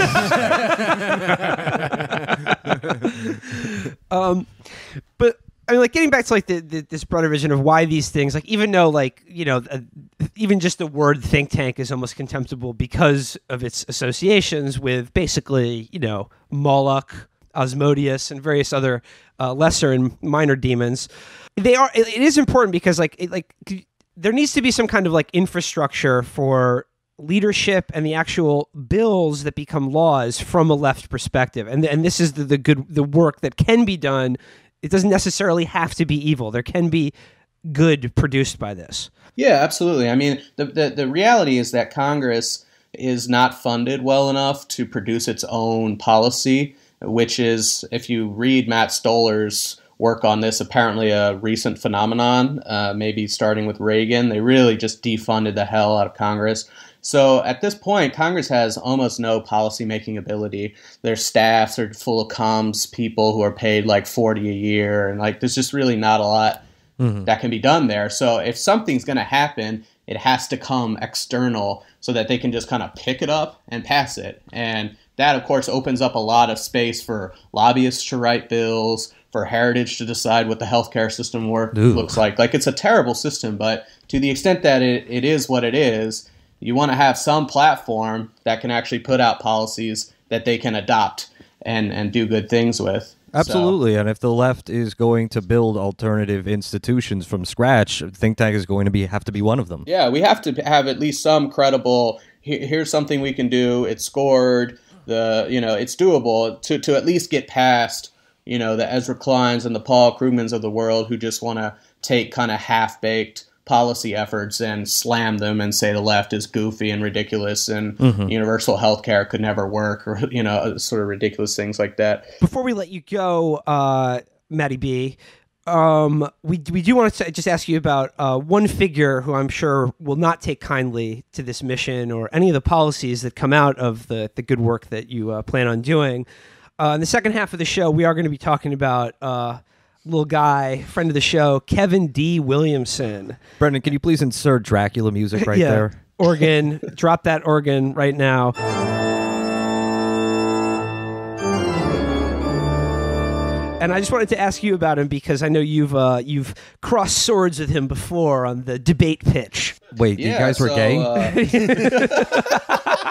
house. um, but I mean, like getting back to like the, the this broader vision of why these things, like even though like you know, uh, even just the word think tank is almost contemptible because of its associations with basically you know Moloch, Asmodeus, and various other uh, lesser and minor demons. They are. It, it is important because, like, it, like there needs to be some kind of like infrastructure for leadership and the actual bills that become laws from a left perspective. And and this is the, the good the work that can be done. It doesn't necessarily have to be evil. There can be good produced by this. Yeah, absolutely. I mean, the the, the reality is that Congress is not funded well enough to produce its own policy, which is, if you read Matt Stoller's work on this, apparently a recent phenomenon, uh, maybe starting with Reagan. They really just defunded the hell out of Congress. So at this point, Congress has almost no policymaking ability. Their staffs are full of comms people who are paid like forty a year, and like there's just really not a lot mm-hmm. that can be done there. So if something's going to happen, it has to come external so that they can just kind of pick it up and pass it. And that, of course, opens up a lot of space for lobbyists to write bills, for Heritage to decide what the healthcare system work Ooh. looks like. Like, it's a terrible system, but to the extent that it, it is what it is, you want to have some platform that can actually put out policies that they can adopt and, and do good things with. Absolutely, so. And if the left is going to build alternative institutions from scratch, think tank is going to be have to be one of them. Yeah, we have to have at least some credible, here's something we can do, it's scored, the you know, it's doable to, to at least get past you know, the Ezra Kleins and the Paul Krugmans of the world who just want to take kind of half-baked policy efforts and slam them and say the left is goofy and ridiculous and mm-hmm. universal health care could never work, or, you know, sort of ridiculous things like that. Before we let you go, uh, Matty B, um, we, we do want to just ask you about uh, one figure who I'm sure will not take kindly to this mission or any of the policies that come out of the, the good work that you uh, plan on doing. Uh, in the second half of the show, we are going to be talking about uh, little guy, friend of the show, Kevin D. Williamson. Brendan, can you please insert Dracula music right yeah. there? Organ. Drop that organ right now. And I just wanted to ask you about him because I know you've uh, you've crossed swords with him before on the debate pitch. Wait, yeah, you guys were so, gay?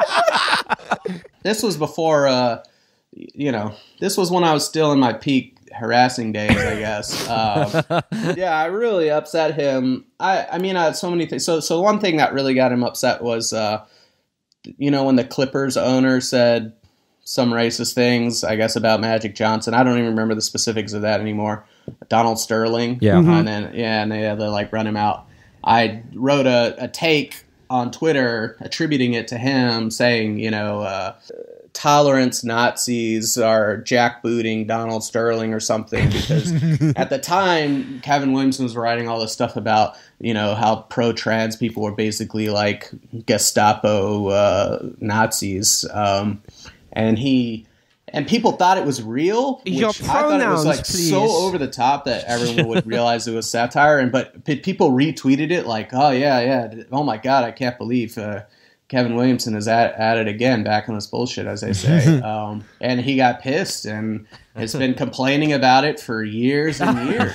Uh, this was before... Uh, You know, this was when I was still in my peak harassing days, I guess. Um, yeah, I really upset him. I, I mean, I had so many things. So, so one thing that really got him upset was, uh, you know, when the Clippers owner said some racist things, I guess, about Magic Johnson. I don't even remember the specifics of that anymore. Donald Sterling. Yeah. Mm-hmm. Mhm. And then, yeah, and they had to, like, run him out. I wrote a, a take on Twitter attributing it to him, saying, you know, uh, tolerance Nazis are jackbooting Donald Sterling or something, because at the time Kevin Williamson was writing all this stuff about, you know, how pro-trans people were basically like Gestapo uh, Nazis, um, and he and people thought it was real, which Your I thought it was pronouns, like please. so over the top that everyone would realize it was satire, and but p- people retweeted it like, oh yeah, yeah, oh my god, I can't believe Uh, Kevin Williamson is at, at it again, back on this bullshit, as they say. Um, and he got pissed and has been complaining about it for years and years.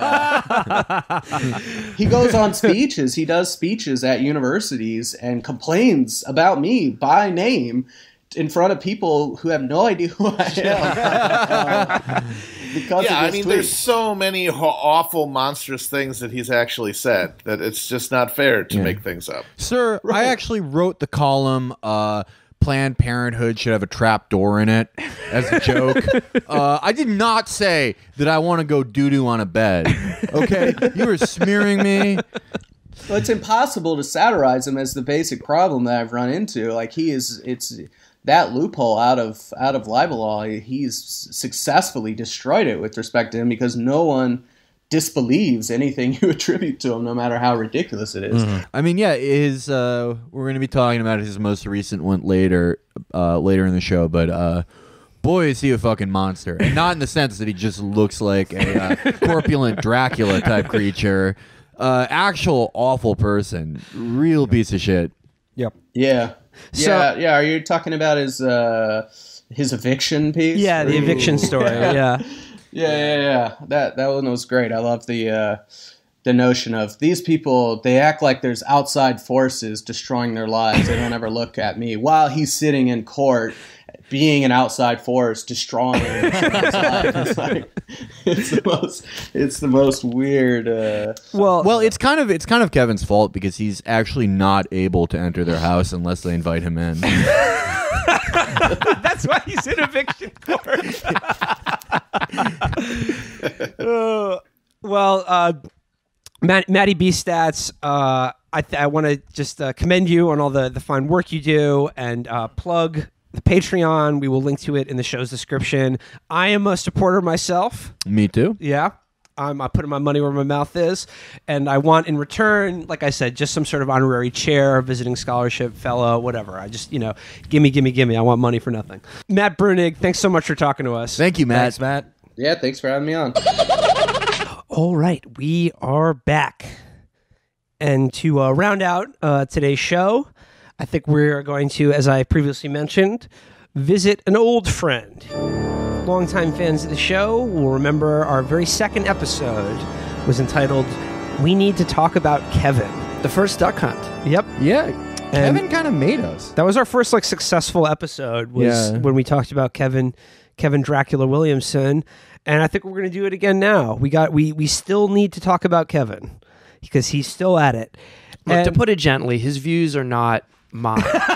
He goes on speeches. He does speeches at universities and complains about me by name in front of people who have no idea who I am. um, because yeah, of I this mean, tweet. there's so many ho- awful, monstrous things that he's actually said that it's just not fair to Yeah. make things up. Sir, I actually wrote the column, uh, Planned Parenthood should have a trap door in it, as a joke. uh, I did not say that I want to go doo-doo on a bed. Okay? You were smearing me. Well, it's impossible to satirize him as the basic problem that I've run into. Like, he is, it's that loophole out of out of libel law. He's successfully destroyed it with respect to him, because no one disbelieves anything you attribute to him, no matter how ridiculous it is. Mhm. I mean, yeah, his. Uh, we're going to be talking about his most recent one later, uh, later in the show, but. Uh, Boy, is he a fucking monster. And not in the sense that he just looks like a uh, corpulent Dracula type creature. Uh, actual awful person. Real piece of shit. Yep. Yeah. So- yeah, yeah. Are you talking about his uh, his eviction piece? Yeah, the Ooh. eviction story. Yeah. yeah, yeah, yeah. That that one was great. I love the uh, the notion of these people. They act like there's outside forces destroying their lives. They don't ever look at me while he's sitting in court, being an outside force, destroying his life. It's, like, it's the most. It's the most weird. Uh, well, well, it's kind of it's kind of Kevin's fault, because he's actually not able to enter their house unless they invite him in. That's why he's in eviction court. uh, well, uh, Matt, Matty B Stats, uh, I, th- I want to just uh, commend you on all the, the fine work you do, and uh, plug the Patreon. We will link to it in the show's description. I am a supporter myself. Me too. Yeah. I'm uh, putting my money where my mouth is. And I want in return, like I said, just some sort of honorary chair, visiting scholarship, fellow, whatever. I just, you know, gimme, gimme, gimme. I want money for nothing. Matt Bruenig, thanks so much for talking to us. Thank you, Matt. Thanks, Matt. yeah, thanks for having me on. All right, we are back. And to uh, round out uh, today's show, I think we're going to, as I previously mentioned, visit an old friend. Longtime fans of the show will remember our very second episode was entitled, We Need to Talk About Kevin. The first duck hunt. Yep. Yeah, And Kevin kind of made us. that was our first like successful episode, was Yeah. when we talked about Kevin Kevin Dracula Williamson. And I think we're going to do it again now. We got we we still need to talk about Kevin, because he's still at it. Look, to And- put it gently, his views are not mine.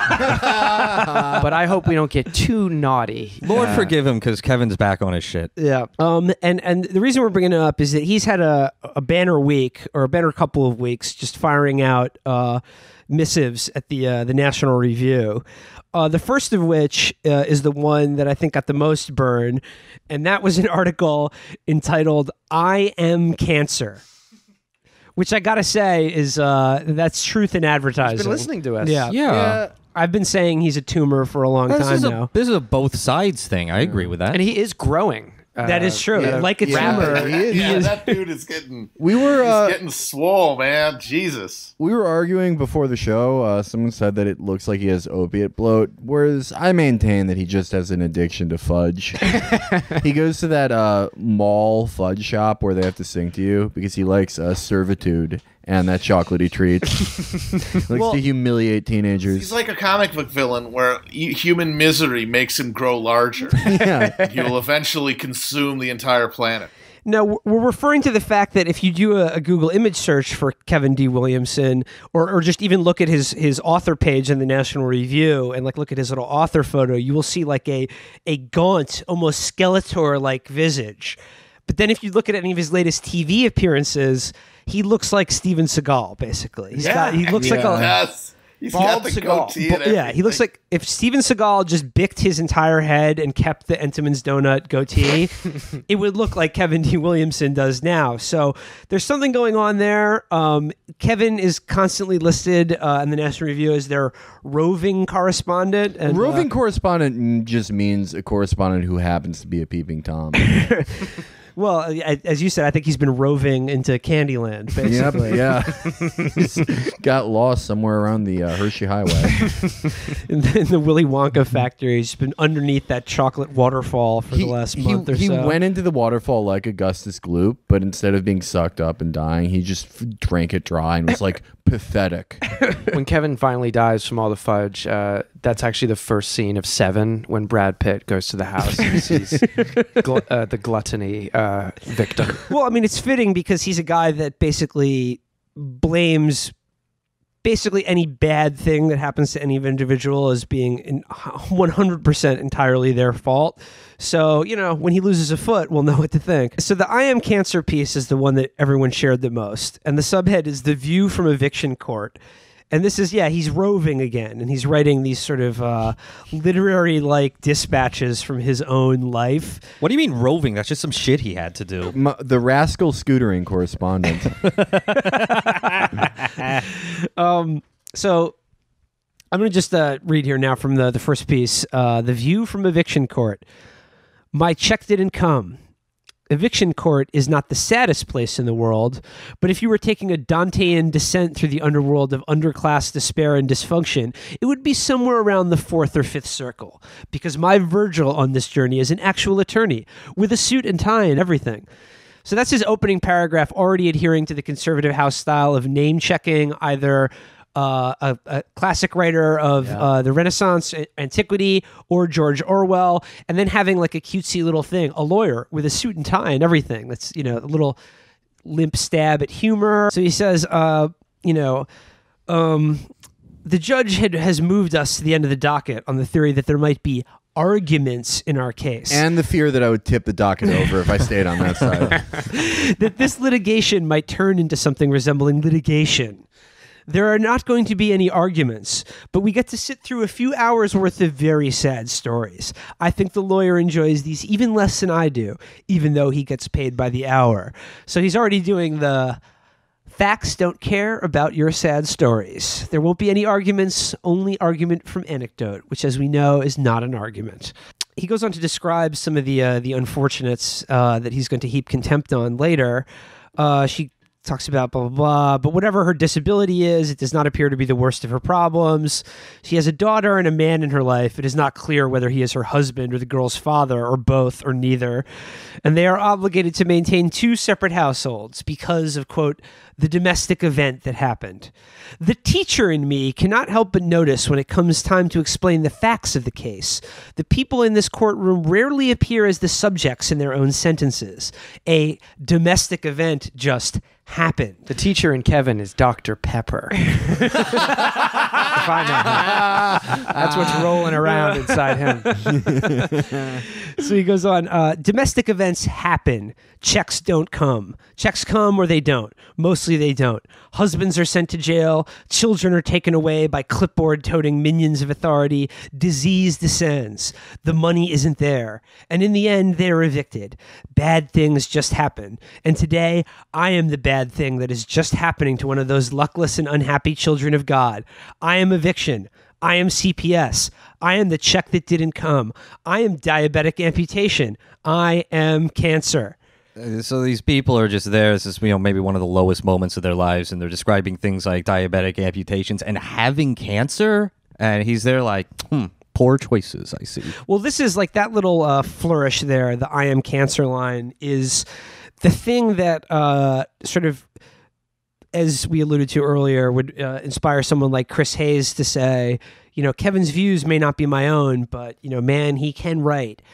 But I hope we don't get too naughty. Lord Uh, forgive him, because Kevin's back on his shit. Yeah. Um. And and the reason we're bringing it up is that he's had a a banner week, or a banner couple of weeks, just firing out uh, missives at the uh, the National Review. Uh, the first of which uh, is the one that I think got the most burn, and that was an article entitled "I Am Cancer," which I gotta say is uh, that's truth in advertising. He's been listening to us. Yeah. Yeah. I've been saying he's a tumor for a long This time is, now. a, this is a both sides thing. I agree with that. And he is growing. That is true. Uh, Like a Yeah, tumor. he is. Yeah, that dude is getting. We were He's uh, getting swole, man. Jesus. we were arguing before the show. Uh, someone said that it looks like he has opiate bloat, whereas I maintain that he just has an addiction to fudge. He goes to that uh, mall fudge shop where they have to sing to you because he likes uh, servitude and that chocolatey treat. He likes Well, to humiliate teenagers. He's like a comic book villain where e- human misery makes him grow larger. Yeah. He will eventually consume consume the entire planet. No, we're referring to the fact that if you do a, a Google image search for Kevin D. Williamson, or, or just even look at his his author page in the National Review and like look at his little author photo, you will see like a a gaunt, almost Skeletor-like visage. But then if you look at any of his latest T V appearances, he looks like Steven Seagal, basically. He's Yeah. got, he looks like a... Yes. He's got the goatee and Yeah, he looks like if Steven Seagal just bicked his entire head and kept the Entenmann's Donut goatee, it would look like Kevin D. Williamson does now. So there's something going on there. Um, Kevin is constantly listed uh, in the National Review as their roving correspondent. And, Roving uh, correspondent just means a correspondent who happens to be a peeping Tom. Well, as you said, I think he's been roving into Candyland, basically. Yep, yeah. He's got lost somewhere around the uh, Hershey Highway. in, the, in the Willy Wonka factory. He's been underneath that chocolate waterfall for he, the last he, month or he so. He went into the waterfall like Augustus Gloop, but instead of being sucked up and dying, he just f- drank it dry and was like pathetic. When Kevin finally dies from all the fudge, uh, that's actually the first scene of Seven when Brad Pitt goes to the house and sees gl- uh, the gluttony uh, victim. Well, I mean, it's fitting because he's a guy that basically blames basically any bad thing that happens to any individual as being in one hundred percent entirely their fault. So, you know, when he loses a foot, we'll know what to think. So the I Am Cancer piece is the one that everyone shared the most. And the subhead is The View from Eviction Court. And this is, yeah, he's roving again, and he's writing these sort of uh, literary-like dispatches from his own life. What do you mean roving? That's just some shit he had to do. M- the rascal scootering correspondent. um, so I'm going to just uh, read here now from the, the first piece. Uh, the View from Eviction Court. My check didn't come. Eviction court is not the saddest place in the world, but if you were taking a Dantean descent through the underworld of underclass despair and dysfunction, it would be somewhere around the fourth or fifth circle, because my Virgil on this journey is an actual attorney, with a suit and tie and everything. So that's his opening paragraph, already adhering to the conservative House style of name-checking either Uh, a, a classic writer of Yeah. uh, the Renaissance, antiquity, or George Orwell, and then having like a cutesy little thing, a lawyer with a suit and tie and everything. That's, you know, a little limp stab at humor. So he says, uh, you know, um, the judge had, has moved us to the end of the docket on the theory that there might be arguments in our case. And the fear that I would tip the docket over if I stayed on that side. That this litigation might turn into something resembling litigation. There are not going to be any arguments, but we get to sit through a few hours worth of very sad stories. I think the lawyer enjoys these even less than I do, even though he gets paid by the hour. So he's already doing the facts don't care about your sad stories. There won't be any arguments, only argument from anecdote, which as we know is not an argument. He goes on to describe some of the uh, the unfortunates uh, that he's going to heap contempt on later. Uh, she talks about blah, blah, blah, but whatever her disability is, it does not appear to be the worst of her problems. She has a daughter and a man in her life. It is not clear whether he is her husband or the girl's father or both or neither. And they are obligated to maintain two separate households because of, quote, the domestic event that happened. The teacher in me cannot help but notice when it comes time to explain the facts of the case. The people in this courtroom rarely appear as the subjects in their own sentences. A domestic event just happened. The teacher in Kevin is Doctor Pepper. If I know him. That's what's rolling around inside him. So he goes on, uh, domestic events happen. Checks don't come. Checks come or they don't. Mostly they don't. Husbands are sent to jail. Children are taken away by clipboard-toting minions of authority. Disease descends. The money isn't there. And in the end, they're evicted. Bad things just happen. And today, I am the bad thing that is just happening to one of those luckless and unhappy children of God. I am eviction. I am C P S. I am the check that didn't come. I am diabetic amputation. I am cancer. So these people are just there. This is, you know, maybe one of the lowest moments of their lives, and they're describing things like diabetic amputations and having cancer. And he's there like, hmm, poor choices, I see. Well, this is like that little uh, flourish there. The I am cancer line is the thing that uh, sort of, as we alluded to earlier, would uh, inspire someone like Chris Hayes to say, you know, Kevin's views may not be my own, but, you know, man, he can write.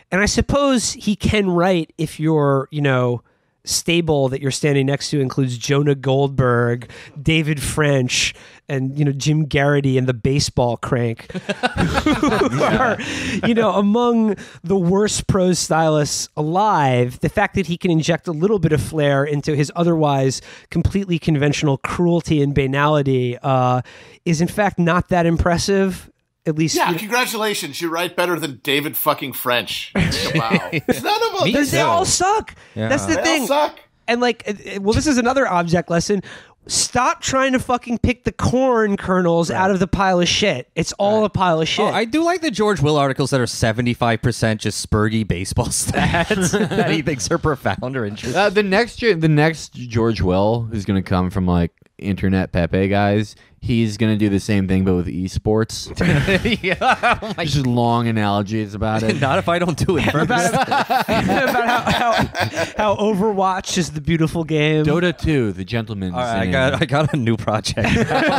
And I suppose he can write if you're, you know, stable that you're standing next to includes Jonah Goldberg, David French, and, you know, Jim Garrity and the baseball crank, who are, you know, among the worst prose stylists alive. The fact that he can inject a little bit of flair into his otherwise completely conventional cruelty and banality uh, is, in fact, not that impressive. At least, yeah. You know, congratulations, you write better than David fucking French. Wow, none of them. they, they all suck. Yeah. That's the They thing. all suck. And like, uh, well, this is another object lesson. Stop trying to fucking pick the corn kernels out of the pile of shit. It's all a pile of shit. Oh, I do like the George Will articles that are seventy-five percent just spurgy baseball stats that he thinks are profound or interesting. Uh, the next, the next George Will, who's going to come from like internet Pepe guys, he's going to do the same thing but with esports. yeah, oh just long analogies about it. Not if I don't do it first. about about how, how, how Overwatch is the beautiful game. Dota two, the gentleman's All right, I name. got I got a new project.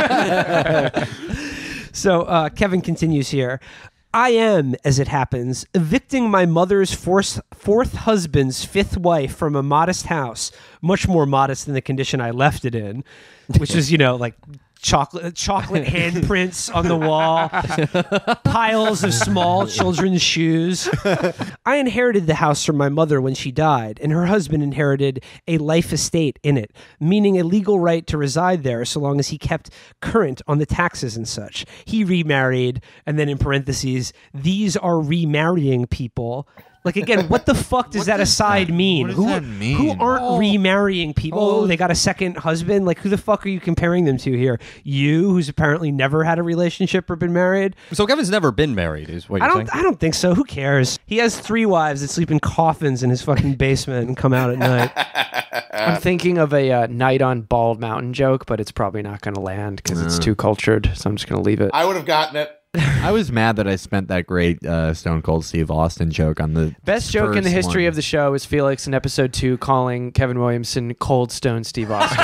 So uh, Kevin continues here. I am, as it happens, evicting my mother's fourth, fourth husband's fifth wife from a modest house, much more modest than the condition I left it in, which is, you know, like chocolate chocolate handprints on the wall, piles of small children's shoes. I inherited the house from my mother when she died, and her husband inherited a life estate in it, meaning a legal right to reside there so long as he kept current on the taxes and such. He remarried, and then in parentheses, these are remarrying people. Like, again, what the fuck does What that does aside that- mean? what does who, that mean? who aren't Oh. remarrying people? Oh. Oh, they got a second husband? Like, who the fuck are you comparing them to here? You, who's apparently never had a relationship or been married? So Kevin's never been married, is what I you're don't. saying? I don't think so. Who cares? He has three wives that sleep in coffins in his fucking basement and come out at night. I'm thinking of a uh, night on Bald Mountain joke, but it's probably not going to land because it's too cultured. So I'm just going to leave it. I would have gotten it. I was mad that I spent that great uh, Stone Cold Steve Austin joke on the Best joke in the first history one. of the show is Felix in episode two calling Kevin Williamson Cold Stone Steve Austin.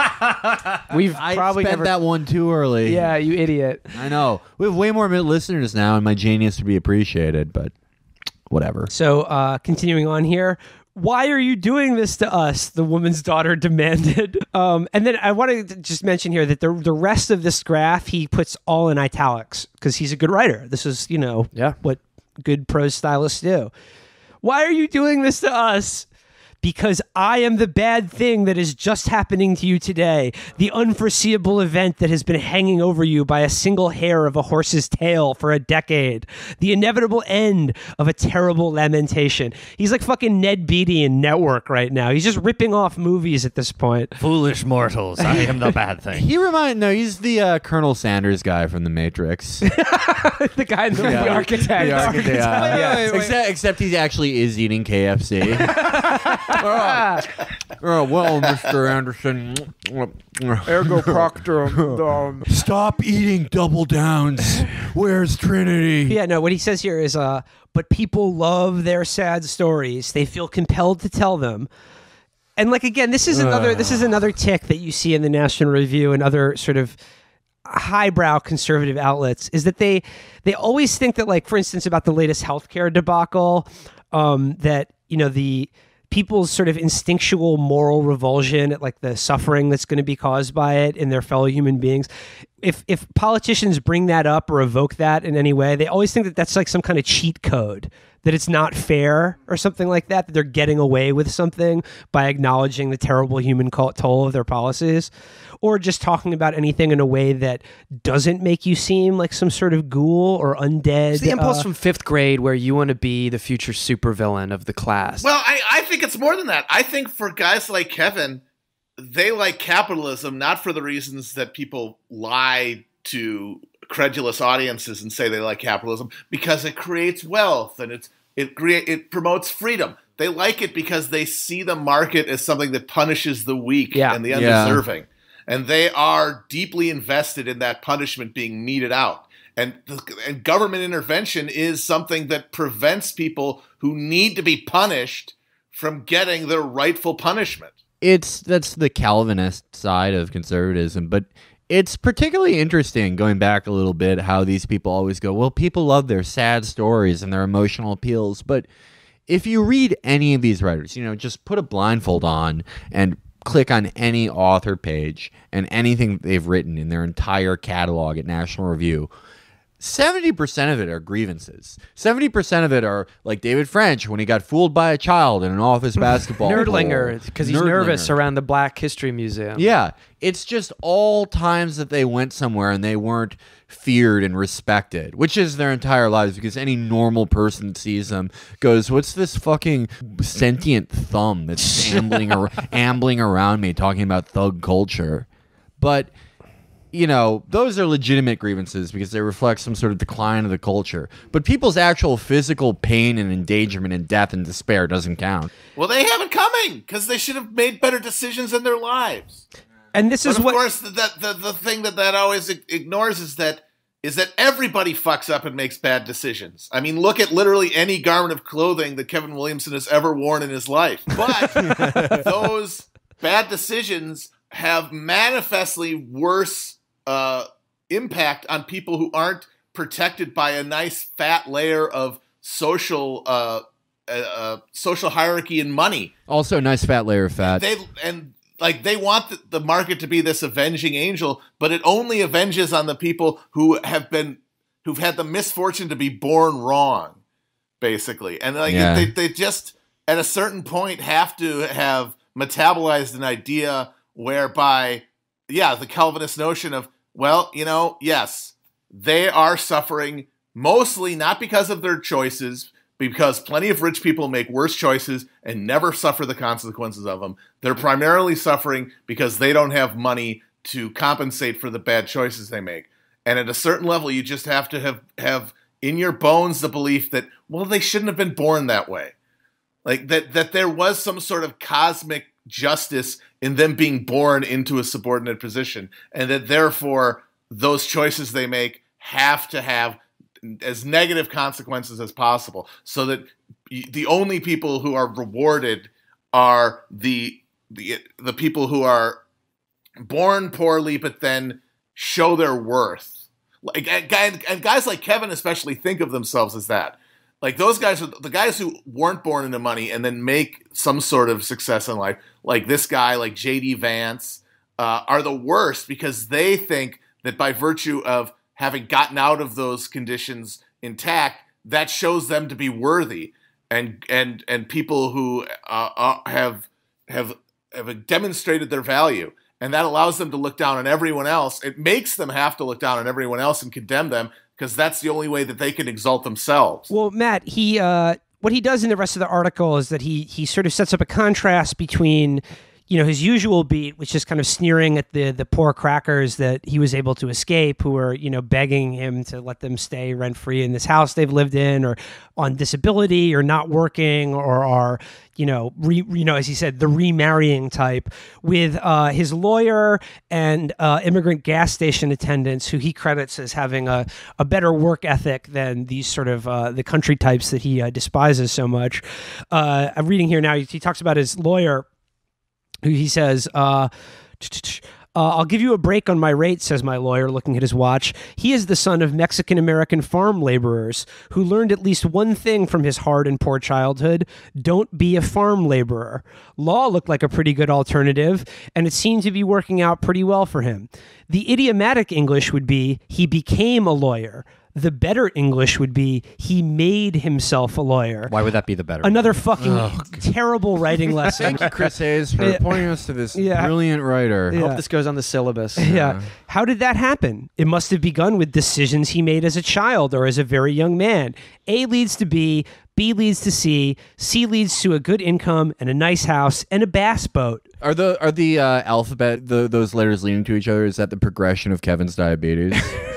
We've I probably spent never. that one too early. Yeah, you idiot. I know. We have way more listeners now, and my genius would be appreciated, but whatever. So, uh, continuing on here. Why are you doing this to us? The woman's daughter demanded. Um, and then I want to just mention here that the the rest of this graph he puts all in italics because he's a good writer. This is, you know, yeah. what good prose stylists do. Why are you doing this to us? Because I am the bad thing that is just happening to you today. The unforeseeable event that has been hanging over you by a single hair of a horse's tail for a decade. The inevitable end of a terrible lamentation. He's like fucking Ned Beatty in Network right now. He's just ripping off movies at this point. Foolish mortals, I am the bad thing. He remind no, he's the uh, Colonel Sanders guy from The Matrix. The guy in the, Yeah. the architect. The architect, yeah. Yeah. Wait, wait, wait. Except, except he actually is eating K F C. oh, oh, well, Mister Anderson. Ergo Proctor. Um, Stop eating double downs. Where's Trinity? Yeah, no, what he says here is, uh, but people love their sad stories. They feel compelled to tell them. And like, again, this is another, this is another tick that you see in the National Review and other sort of highbrow conservative outlets is that they, they always think that, like, for instance, about the latest healthcare debacle, um, that, you know, the, people's sort of instinctual moral revulsion at like the suffering that's going to be caused by it in their fellow human beings. If if politicians bring that up or evoke that in any way, they always think that that's like some kind of cheat code, that it's not fair or something like that, that they're getting away with something by acknowledging the terrible human toll of their policies, or just talking about anything in a way that doesn't make you seem like some sort of ghoul or undead. It's the impulse uh, from fifth grade where you want to be the future supervillain of the class. Well, I, I think it's more than that. I think for guys like Kevin, they like capitalism not for the reasons that people lie to credulous audiences and say they like capitalism, because it creates wealth and it's it create it promotes freedom. They like it because they see the market as something that punishes the weak Yeah. and the Yeah. undeserving. And they are deeply invested in that punishment being meted out. And, and government intervention is something that prevents people who need to be punished from getting their rightful punishment. It's that's the Calvinist side of conservatism, but it's particularly interesting going back a little bit how these people always go, well, people love their sad stories and their emotional appeals, but if you read any of these writers, you know, just put a blindfold on and click on any author page and anything they've written in their entire catalog at National Review, seventy percent of it are grievances. seventy percent of it are like David French when he got fooled by a child in an office basketball Nerdlinger, because he's Nerdlinger. nervous around the Black History Museum. Yeah, it's just all times that they went somewhere and they weren't feared and respected, which is their entire lives, because any normal person that sees them goes, what's this fucking sentient thumb that's ambling, ar- ambling around me talking about thug culture? But you know, those are legitimate grievances because they reflect some sort of decline of the culture. But people's actual physical pain and endangerment and death and despair doesn't count. Well, they have it coming because they should have made better decisions in their lives. And this but is of what... course, the, the, the thing that that always ignores is that is that everybody fucks up and makes bad decisions. I mean, look at literally any garment of clothing that Kevin Williamson has ever worn in his life. But those bad decisions have manifestly worse Uh, impact on people who aren't protected by a nice fat layer of social uh, uh, uh, social hierarchy and money. Also, a nice fat layer of fat. They and like they want the, the market to be this avenging angel, but it only avenges on the people who have been who've had the misfortune to be born wrong, basically. And like Yeah. they they just at a certain point have to have metabolized an idea whereby, yeah, the Calvinist notion of, well, you know, yes, they are suffering mostly not because of their choices, because plenty of rich people make worse choices and never suffer the consequences of them. They're primarily suffering because they don't have money to compensate for the bad choices they make. And at a certain level, you just have to have, have in your bones the belief that, well, they shouldn't have been born that way. Like that, that there was some sort of cosmic justice in them being born into a subordinate position, and that therefore those choices they make have to have as negative consequences as possible, so that the only people who are rewarded are the the the people who are born poorly but then show their worth. Like and guys like Kevin especially think of themselves as that. Like those guys are the guys who weren't born into money and then make some sort of success in life. Like this guy, like J D Vance, uh, are the worst because they think that by virtue of having gotten out of those conditions intact, that shows them to be worthy. And and and people who uh, uh, have have have demonstrated their value, and that allows them to look down on everyone else. It makes them have to look down on everyone else and condemn them, because that's the only way that they can exalt themselves. Well, Matt, he uh, what he does in the rest of the article is that he he sort of sets up a contrast between, you know, his usual beat, which is kind of sneering at the the poor crackers that he was able to escape, who are, you know, begging him to let them stay rent free in this house they've lived in, or on disability, or not working, or are, you know, re, you know, as he said, the remarrying type, with uh, his lawyer and uh, immigrant gas station attendants, who he credits as having a, a better work ethic than these sort of uh, the country types that he uh, despises so much. Uh, I'm reading here now. He, he talks about his lawyer, who he says, uh, uh, I'll give you a break on my rate, says my lawyer, looking at his watch. He is the son of Mexican-American farm laborers who learned at least one thing from his hard and poor childhood: don't be a farm laborer. Law looked like a pretty good alternative, and it seemed to be working out pretty well for him. The idiomatic English would be, he became a lawyer. The better English would be, he made himself a lawyer. Why would that be the better? Another fucking oh, terrible writing lesson. Thank you, Chris Hayes, for Yeah. pointing us to this Yeah. brilliant writer. I Yeah. hope this goes on the syllabus. Yeah. How did that happen? It must have begun with decisions he made as a child or as a very young man. A leads to B, B leads to C, C leads to a good income and a nice house and a bass boat. Are the are the uh, alphabet the, those letters leading to each other? Is that the progression of Kevin's diabetes?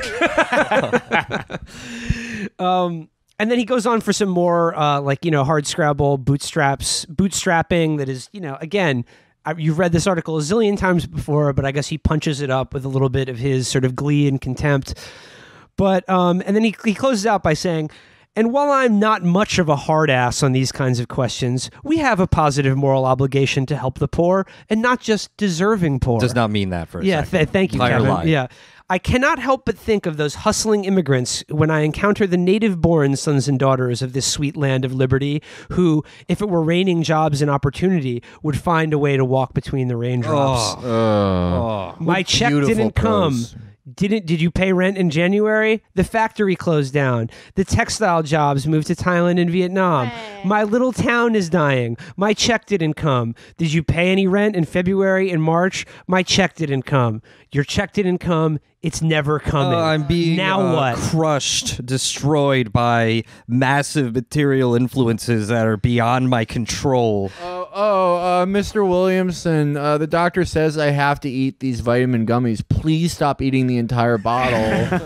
um, and then he goes on for some more, uh, like, you know, hard scrabble, bootstraps, bootstrapping. That is, you know, again, I, you've read this article a zillion times before, but I guess he punches it up with a little bit of his sort of glee and contempt. But um, and then he he closes out by saying, And while I'm not much of a hard ass on these kinds of questions, we have a positive moral obligation to help the poor and not just deserving poor. Does not mean that for a yeah, second. th- thank you, Entire Kevin. lie. Yeah. I cannot help but think of those hustling immigrants when I encounter the native-born sons and daughters of this sweet land of liberty who, if it were raining jobs and opportunity, would find a way to walk between the raindrops. Oh. Oh. My What check beautiful didn't prose. come. Didn't did you pay rent in January? The factory closed down. The textile jobs moved to Thailand and Vietnam. My little town is dying. My check didn't come. Did you pay any rent in February and March? My check didn't come. Your check didn't come. It's never coming. Uh, I'm being now uh, what? crushed, destroyed by massive material influences that are beyond my control. Oh, oh uh, Mister Williamson, uh, the doctor says I have to eat these vitamin gummies. Please stop eating the entire bottle.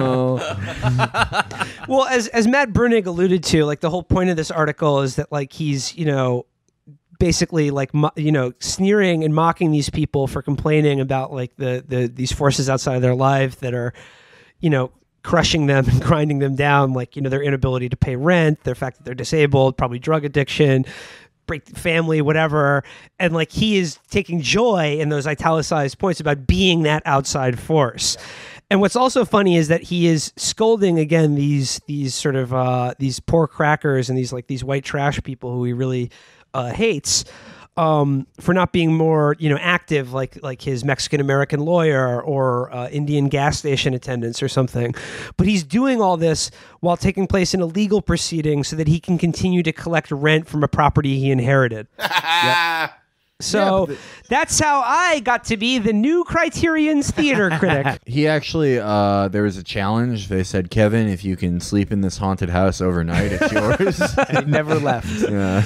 oh. Well, as as Matt Bruenig alluded to, like the whole point of this article is that like he's, you know, basically like mo- you know sneering and mocking these people for complaining about like the the these forces outside of their life that are, you know, crushing them and grinding them down, like, you know, their inability to pay rent, their fact that they're disabled, probably drug addiction, break the family, whatever. And like he is taking joy in those italicized points about being that outside force. And what's also funny is that he is scolding again these these sort of uh, these poor crackers and these like these white trash people who he really uh, hates um, for not being more, you know, active, like like his Mexican American lawyer or uh, Indian gas station attendants or something. But he's doing all this while taking place in a legal proceeding so that he can continue to collect rent from a property he inherited. Yep. So Yeah, that's how I got to be the new Criterion's theater critic. He actually, uh, there was a challenge. They said, Kevin, if you can sleep in this haunted house overnight, it's yours. And he never left. Yeah.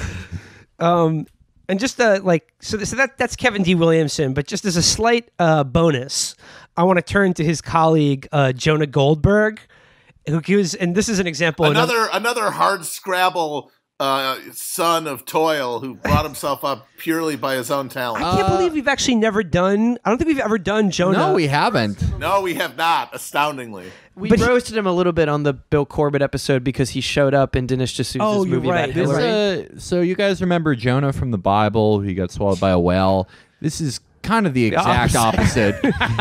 Um, and just uh, like so, so that that's Kevin D. Williamson. But just as a slight uh, bonus, I want to turn to his colleague uh, Jonah Goldberg, who gives, and this is an example. Another another hard scrabble uh, son of toil who brought himself up purely by his own talent. I can't believe we've actually never done. I don't think we've ever done Jonah. No, we haven't. No, we have not. Astoundingly, We But he- roasted him a little bit on the Bill Corbett episode because he showed up in Dinesh D'Souza's Oh, you're movie right. about This, Hillary. uh, so you guys remember Jonah from the Bible? He got swallowed by a whale. This is kind of the exact opposite.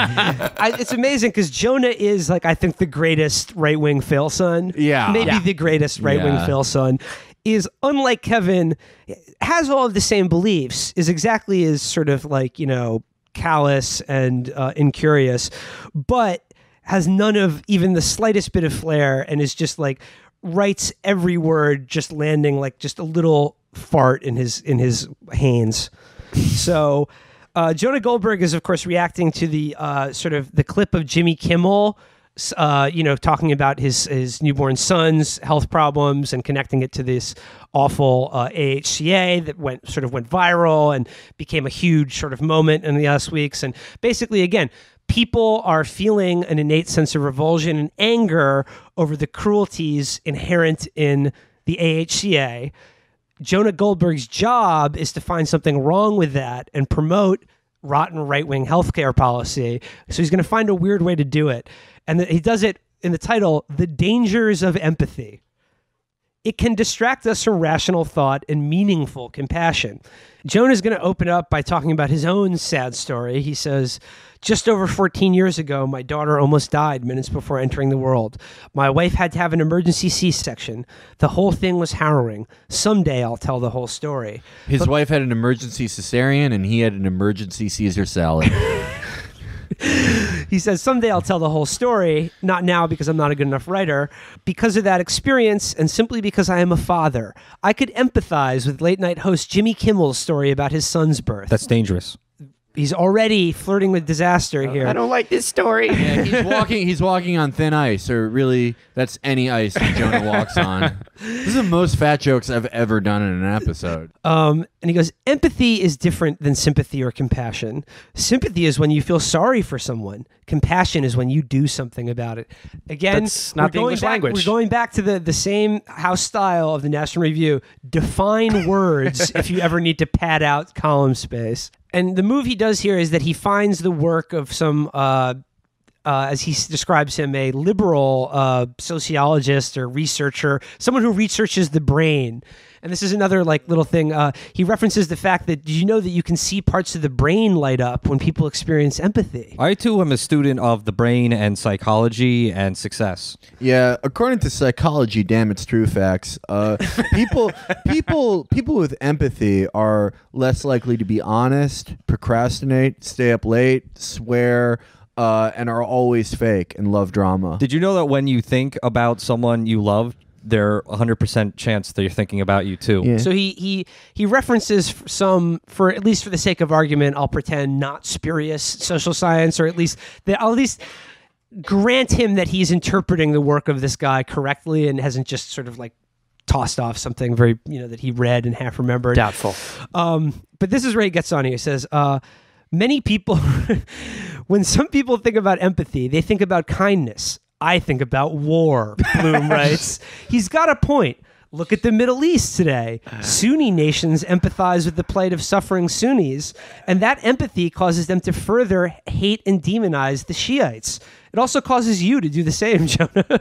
I, it's amazing because Jonah is like I think the greatest right wing fail son. Yeah. maybe Yeah. the greatest right wing Yeah. fail son. Is unlike Kevin, has all of the same beliefs. Is exactly as sort of like, you know, callous and uh, incurious, but has none of even the slightest bit of flair, and is just like writes every word just landing like just a little fart in his in his hands. So. Uh, Jonah Goldberg is, of course, reacting to the uh, sort of the clip of Jimmy Kimmel, uh, you know, talking about his his newborn son's health problems and connecting it to this awful uh, A H C A that went sort of went viral and became a huge sort of moment in the last weeks. And basically, again, people are feeling an innate sense of revulsion and anger over the cruelties inherent in the A H C A. Jonah Goldberg's job is to find something wrong with that and promote rotten right-wing healthcare policy. So he's going to find a weird way to do it. And th- he does it in the title, The Dangers of Empathy. It can distract us from rational thought and meaningful compassion. Jonah is going to open up by talking about his own sad story. He says, just over fourteen years ago, my daughter almost died minutes before entering the world. My wife had to have an emergency C-section. The whole thing was harrowing. Someday I'll tell the whole story. His But- wife had an emergency cesarean, and he had an emergency Caesar salad. He says, someday I'll tell the whole story, not now because I'm not a good enough writer. Because of that experience, and simply because I am a father, I could empathize with late night host Jimmy Kimmel's story about his son's birth. That's dangerous. He's already flirting with disaster here. I don't like this story. Yeah, he's walking. He's walking on thin ice, or really, that's any ice that Jonah walks on. This is the most fat jokes I've ever done in an episode. Um, and he goes, empathy is different than sympathy or compassion. Sympathy is when you feel sorry for someone. Compassion is when you do something about it. Again, That's not we're the going English back, language. We're going back to the, the same house style of the National Review. Define words if you ever need to pad out column space. And the move he does here is that he finds the work of some uh, uh, as he s- describes him, a liberal uh, sociologist or researcher, someone who researches the brain. And this is another like little thing. Uh, he references the fact that, did you know that you can see parts of the brain light up when people experience empathy? I too am a student of the brain and psychology and success. Yeah, according to psychology, damn, it's true facts. Uh, people, people, people with empathy are less likely to be honest, procrastinate, stay up late, swear, uh, and are always fake and love drama. Did you know that when you think about someone you love, they're one hundred percent chance that you're thinking about you too? Yeah. So he he he references f- some, for at least for the sake of argument, I'll pretend not spurious social science, or at least that I'll at least grant him that he's interpreting the work of this guy correctly and hasn't just sort of like tossed off something very, you know, that he read and half remembered. Doubtful. Um, but this is where he gets on here. He says, uh, many people, when some people think about empathy, they think about kindness. I think about war, Bloom writes. He's got a point. Look at the Middle East today. Sunni nations empathize with the plight of suffering Sunnis, and that empathy causes them to further hate and demonize the Shiites. It also causes you to do the same, Jonah.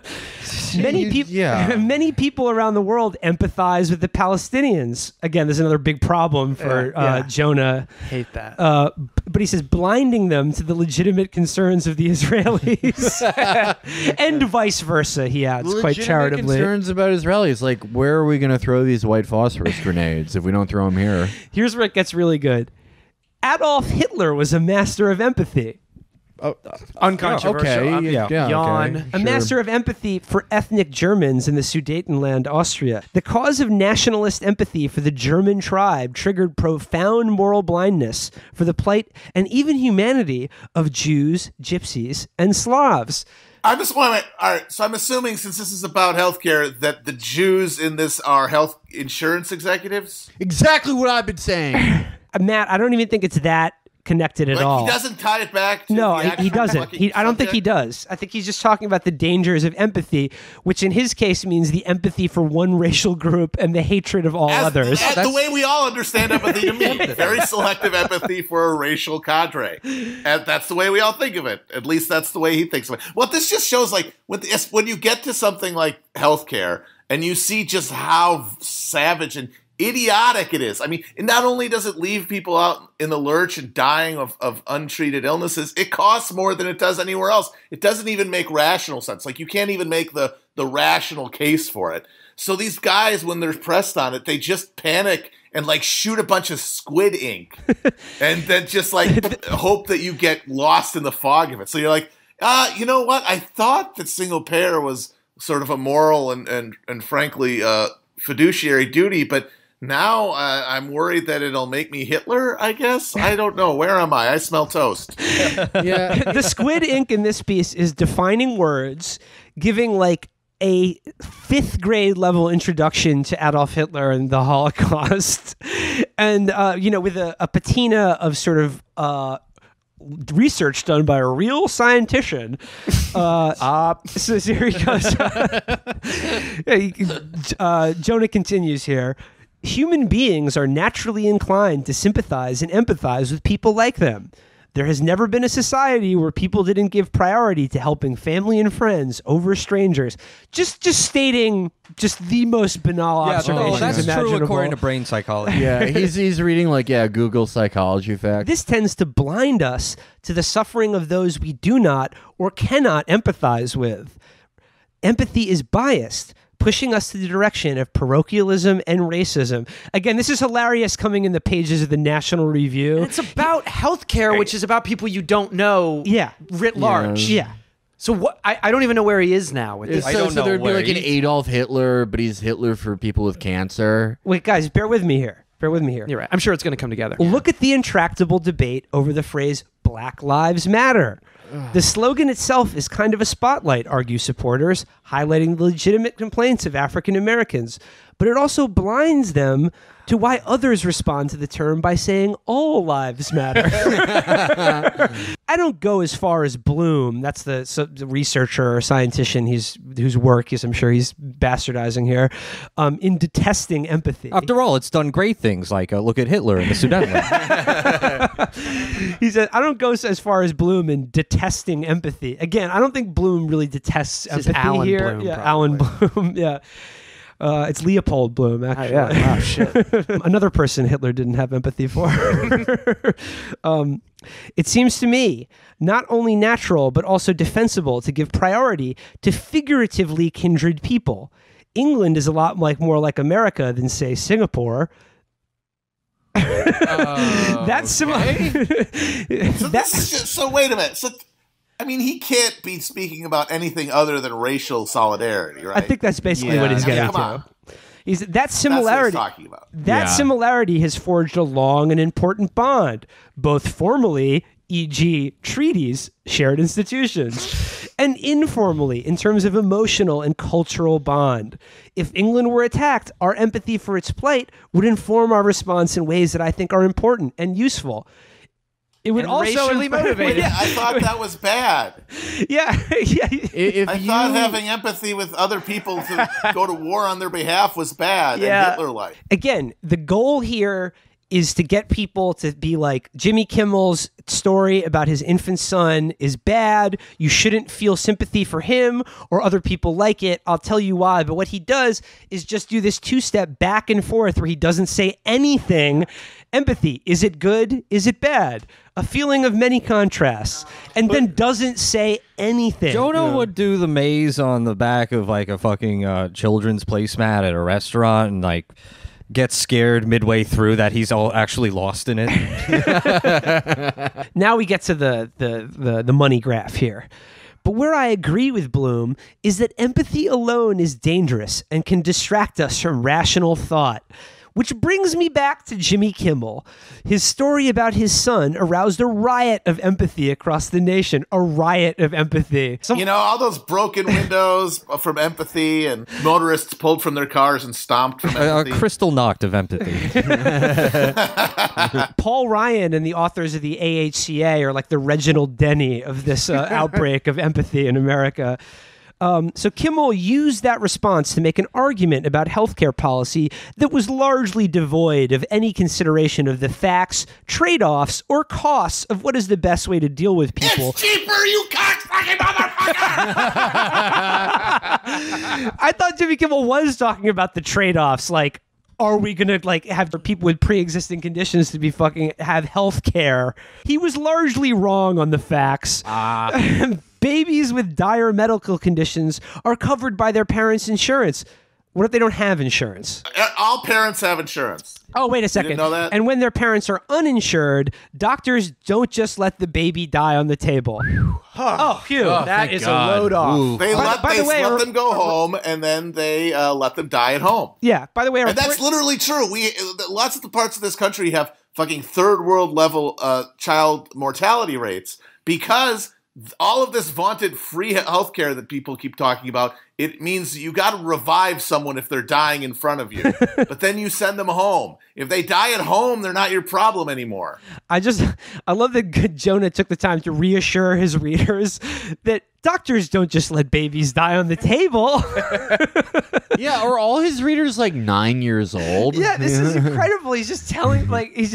many people, yeah. many people around the world empathize with the Palestinians. Again, there's another big problem for Yeah, yeah. uh, Jonah. Hate that. Uh, b- but he says blinding them to the legitimate concerns of the Israelis, and vice versa. He adds quite Legitimate charitably. concerns about Israelis, like where are we going to throw these white phosphorus grenades if we don't throw them here? Here's where it gets really good. Adolf Hitler was a master of empathy. Oh, Uncontroversial. okay, Um, yeah, yeah, Yawn. okay. A Sure. master of empathy for ethnic Germans in the Sudetenland, Austria. The cause of nationalist empathy for the German tribe triggered profound moral blindness for the plight and even humanity of Jews, Gypsies, and Slavs. I just want to. All right, so I'm assuming, since this is about healthcare, that the Jews in this are health insurance executives. Exactly what I've been saying. Uh, Matt, I don't even think it's that connected at Like, all. he doesn't tie it back to No, the he, actual he doesn't. fucking He, I don't think he subject? does. I think he's just talking about the dangers of empathy, which in his case means the empathy for one racial group and the hatred of all As, others. as the way we all understand empathy to me. Very selective empathy for a racial cadre. And that's the way we all think of it. At least that's the way he thinks of it. Well, this just shows, like, with this, when you get to something like healthcare and you see just how savage and idiotic it is. I mean, it not only does it leave people out in the lurch and dying of, of untreated illnesses, it costs more than it does anywhere else. It doesn't even make rational sense. Like, you can't even make the, the rational case for it. So these guys, when they're pressed on it, they just panic and like shoot a bunch of squid ink and then just like hope that you get lost in the fog of it. So you're like, uh, you know what? I thought that single payer was sort of a moral and, and, and frankly, uh, fiduciary duty, but now uh, I'm worried that it'll make me Hitler, I guess. I don't know. Where am I? I smell toast. Yeah. The squid ink in this piece is defining words, giving like a fifth grade level introduction to Adolf Hitler and the Holocaust. And, uh, you know, with a, a patina of sort of uh, research done by a real scientist. Uh, uh, so, so here he goes. uh, Jonah continues here. Human beings are naturally inclined to sympathize and empathize with people like them. There has never been a society where people didn't give priority to helping family and friends over strangers. Just just stating just the most banal Yeah, observations no, that's true imaginable. according to brain psychology. Yeah, he's he's reading like yeah Google psychology facts. This tends to blind us to the suffering of those we do not or cannot empathize with. Empathy is biased, pushing us to the direction of parochialism and racism. Again, this is hilarious coming in the pages of the National Review. And it's about healthcare, which is about people you don't know yeah. writ large. Yeah. So what? I, I don't even know where he is now with this. So, I don't so know there'd be where like an he- Adolf Hitler, but he's Hitler for people with cancer. Wait, guys, bear with me here. Bear with me here. You're right. I'm sure it's going to come together. Look at the intractable debate over the phrase Black Lives Matter. The slogan itself is kind of a spotlight, argue supporters, highlighting the legitimate complaints of African Americans. But it also blinds them to why others respond to the term by saying all lives matter. I don't go as far as Bloom. That's the, so, the researcher or scientician he's, whose work is, I'm sure he's bastardizing here, um, in detesting empathy. After all, it's done great things like uh, look at Hitler in the Sudetenland. He said, I don't go as far as Bloom in detesting empathy. Again, I don't think Bloom really detests This is empathy Alan here. Bloom, yeah, probably. Alan Bloom. Yeah. Uh, it's Leopold Bloom, actually. Oh, yeah. Wow, shit. Another person Hitler didn't have empathy for. um, it seems to me not only natural, but also defensible to give priority to figuratively kindred people. England is a lot like more like America than, say, Singapore. Uh, That's similar. so, this is just, so wait a minute. So, I mean, he can't be speaking about anything other than racial solidarity, right? I think that's basically Yeah. what he's I mean, getting come on. to. He's that similarity. That's what he's talking about. That Yeah. similarity has forged a long and important bond, both formally, for example, treaties, shared institutions, and informally, in terms of emotional and cultural bond. If England were attacked, our empathy for its plight would inform our response in ways that I think are important and useful. It would And also racially motivated. Yeah, I thought that was bad. Yeah, yeah. If I you, thought having empathy with other people to go to war on their behalf was bad Yeah. and Hitler-like. Again, the goal here is to get people to be like, Jimmy Kimmel's story about his infant son is bad. You shouldn't feel sympathy for him or other people like it. I'll tell you why. But what he does is just do this two-step back and forth where he doesn't say anything. Empathy. Is it good? Is it bad? A feeling of many contrasts. And then doesn't say anything. Jonah would do the maze on the back of like a fucking uh, children's placemat at a restaurant and like get scared midway through that he's all actually lost in it. Now we get to the, the, the, the money graph here. But where I agree with Bloom is that empathy alone is dangerous and can distract us from rational thought. Which brings me back to Jimmy Kimmel. His story about his son aroused a riot of empathy across the nation. A riot of empathy. Some- You know, all those broken windows from empathy and motorists pulled from their cars and stomped from A, a empathy. crystal knocked of empathy. Paul Ryan and the authors of the A H C A are like the Reginald Denny of this uh, outbreak of empathy in America. Um, so Kimmel used that response to make an argument about healthcare policy that was largely devoid of any consideration of the facts, trade-offs, or costs of what is the best way to deal with people. It's cheaper, you cocksucking motherfucker! I thought Jimmy Kimmel was talking about the trade-offs, like, are we gonna like have people with pre-existing conditions to be fucking have health care? He was largely wrong on the facts. Ah. Babies with dire medical conditions are covered by their parents' insurance. What if they don't have insurance? All parents have insurance. Oh, wait a You second. didn't know that? And when their parents are uninsured, doctors don't just let the baby die on the table. Oh, phew. Oh, that is God. a load off. Ooh. They By- let, by they the way, let are- them go home, and then they uh, let them die at home. Yeah, by the way, our And that's fir- literally true. We lots of the parts of this country have fucking third world level uh, child mortality rates because all of this vaunted free healthcare that people keep talking about, it means you got to revive someone if they're dying in front of you. But then you send them home. If they die at home, they're not your problem anymore. I just, I love that good Jonah took the time to reassure his readers that doctors don't just let babies die on the table. Yeah, are all his readers like nine years old? Yeah, this is incredible. He's just telling, like, he's.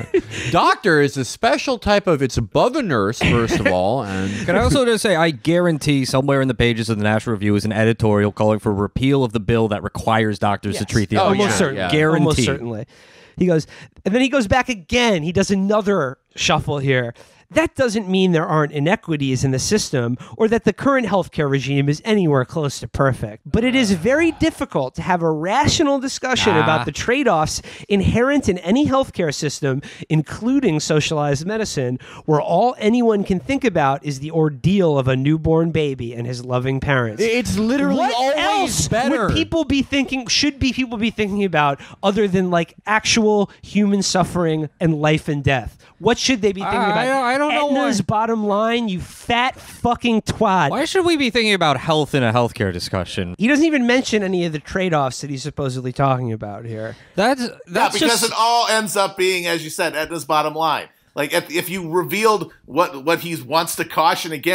Doctor is a special type of, it's above a nurse, first of all. And Can I also just say, I guarantee somewhere in the pages of the National Review is an editorial calling for repeal of the bill that requires doctors to treat the Oh, elderly. almost certainly. yeah. Guaranteed. Almost certainly. He goes, and then he goes back again. He does another shuffle here. That doesn't mean there aren't inequities in the system or that the current healthcare regime is anywhere close to perfect. But it is very difficult to have a rational discussion Ah. about the trade-offs inherent in any healthcare system, including socialized medicine, where all anyone can think about is the ordeal of a newborn baby and his loving parents. it's literally What always else better. would people be thinking, should be people be thinking about other than like actual human suffering and life and death? What should they be thinking I- about? I don't know Aetna's why- bottom line, you fat fucking twat. Why should we be thinking about health in a healthcare discussion? He doesn't even mention any of the trade-offs that he's supposedly talking about here. That's Yeah, that's because just it all ends up being, as you said, Edna's bottom line. Like if, if you revealed what what he wants to caution against,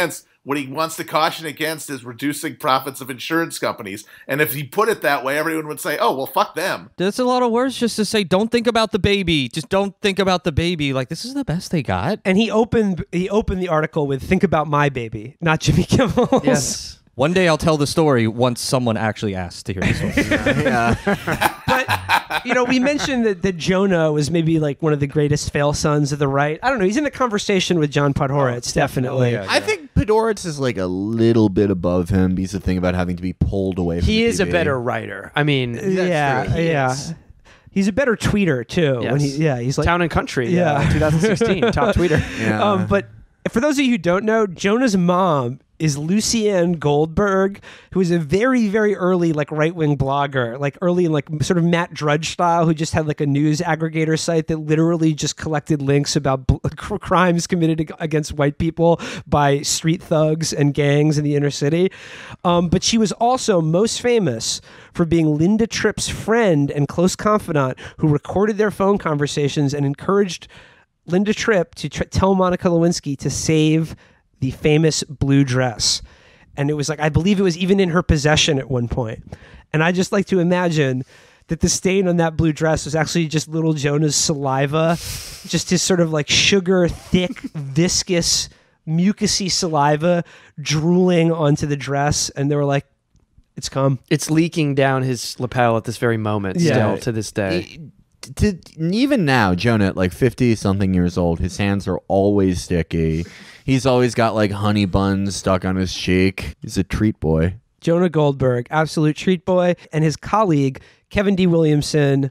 what he wants to caution against is reducing profits of insurance companies. And if he put it that way, everyone would say, oh, well, fuck them. That's a lot of words just to say, don't think about the baby. Just don't think about the baby. Like, this is the best they got. And he opened he opened the article with "Think about my baby," not Jimmy Kimmel's. Yes. One day I'll tell the story once someone actually asks to hear the story. yeah. yeah. But, you know, we mentioned that, that Jonah was maybe like one of the greatest fail sons of the right. I don't know. He's in a conversation with John Podhoretz, oh, definitely. Yeah, yeah. I think Podhoretz is like a little bit above him because the thing about having to be pulled away from He the is T V. a better writer. I mean, yeah, he yeah. is. He's a better tweeter, too. Yes. When he, yeah, he's like Town and Country, yeah. uh, twenty sixteen, top tweeter. Yeah. Um, but for those of you who don't know, Jonah's mom is Lucienne Goldberg, who is a very, very early like right-wing blogger, like early in like sort of Matt Drudge style, who just had like a news aggregator site that literally just collected links about bl- crimes committed against white people by street thugs and gangs in the inner city. Um, but she was also most famous for being Linda Tripp's friend and close confidant who recorded their phone conversations and encouraged Linda Tripp to tr- tell Monica Lewinsky to save the famous blue dress. And it was like, I believe it was even in her possession at one point. And I just like to imagine that the stain on that blue dress was actually just little Jonah's saliva, just his sort of like sugar, thick, viscous, mucousy saliva drooling onto the dress. And they were like, it's come. It's leaking down his lapel at this very moment, Yeah. still to this day. It- To, even now, Jonah, at like fifty something years old, his hands are always sticky. He's always got like honey buns stuck on his cheek. He's a treat boy. Jonah Goldberg, absolute treat boy, and his colleague Kevin D. Williamson,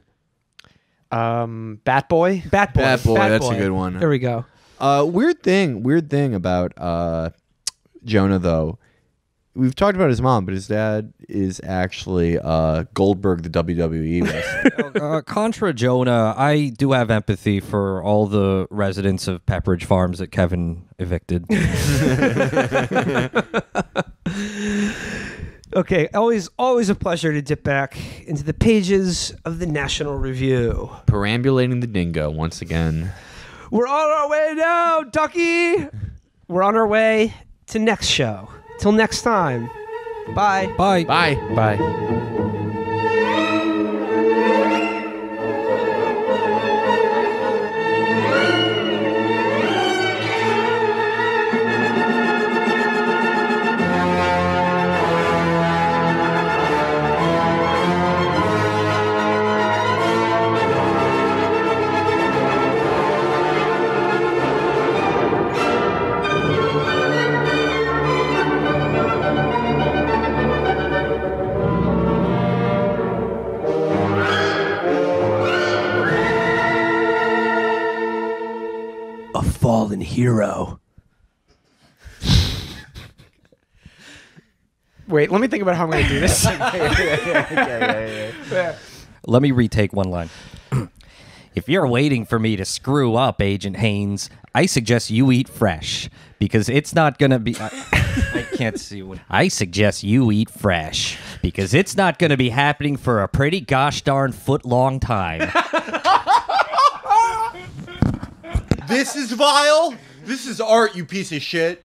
um, Bat Boy, Bat Boy, Bat Boy, Bat that's Boy. a good one. There we go. Uh, weird thing, weird thing about uh, Jonah though. We've talked about his mom, but his dad is actually uh, Goldberg, the W W E wrestler. uh, contra Jonah, I do have empathy for all the residents of Pepperidge Farms that Kevin evicted. Okay, always always a pleasure to dip back into the pages of the National Review. Perambulating the dingo once again. We're on our way now, Ducky. We're on our way to next show. Till next time. Bye. Bye. Bye. Bye. A fallen hero. Wait, let me think about how I'm going to do this. Let me retake one line. If you're waiting for me to screw up, Agent Haynes, I suggest you eat fresh because it's not going to be... I, I can't see what... I suggest you eat fresh because it's not going to be happening for a pretty gosh darn foot long time. This is vile. This is art, you piece of shit.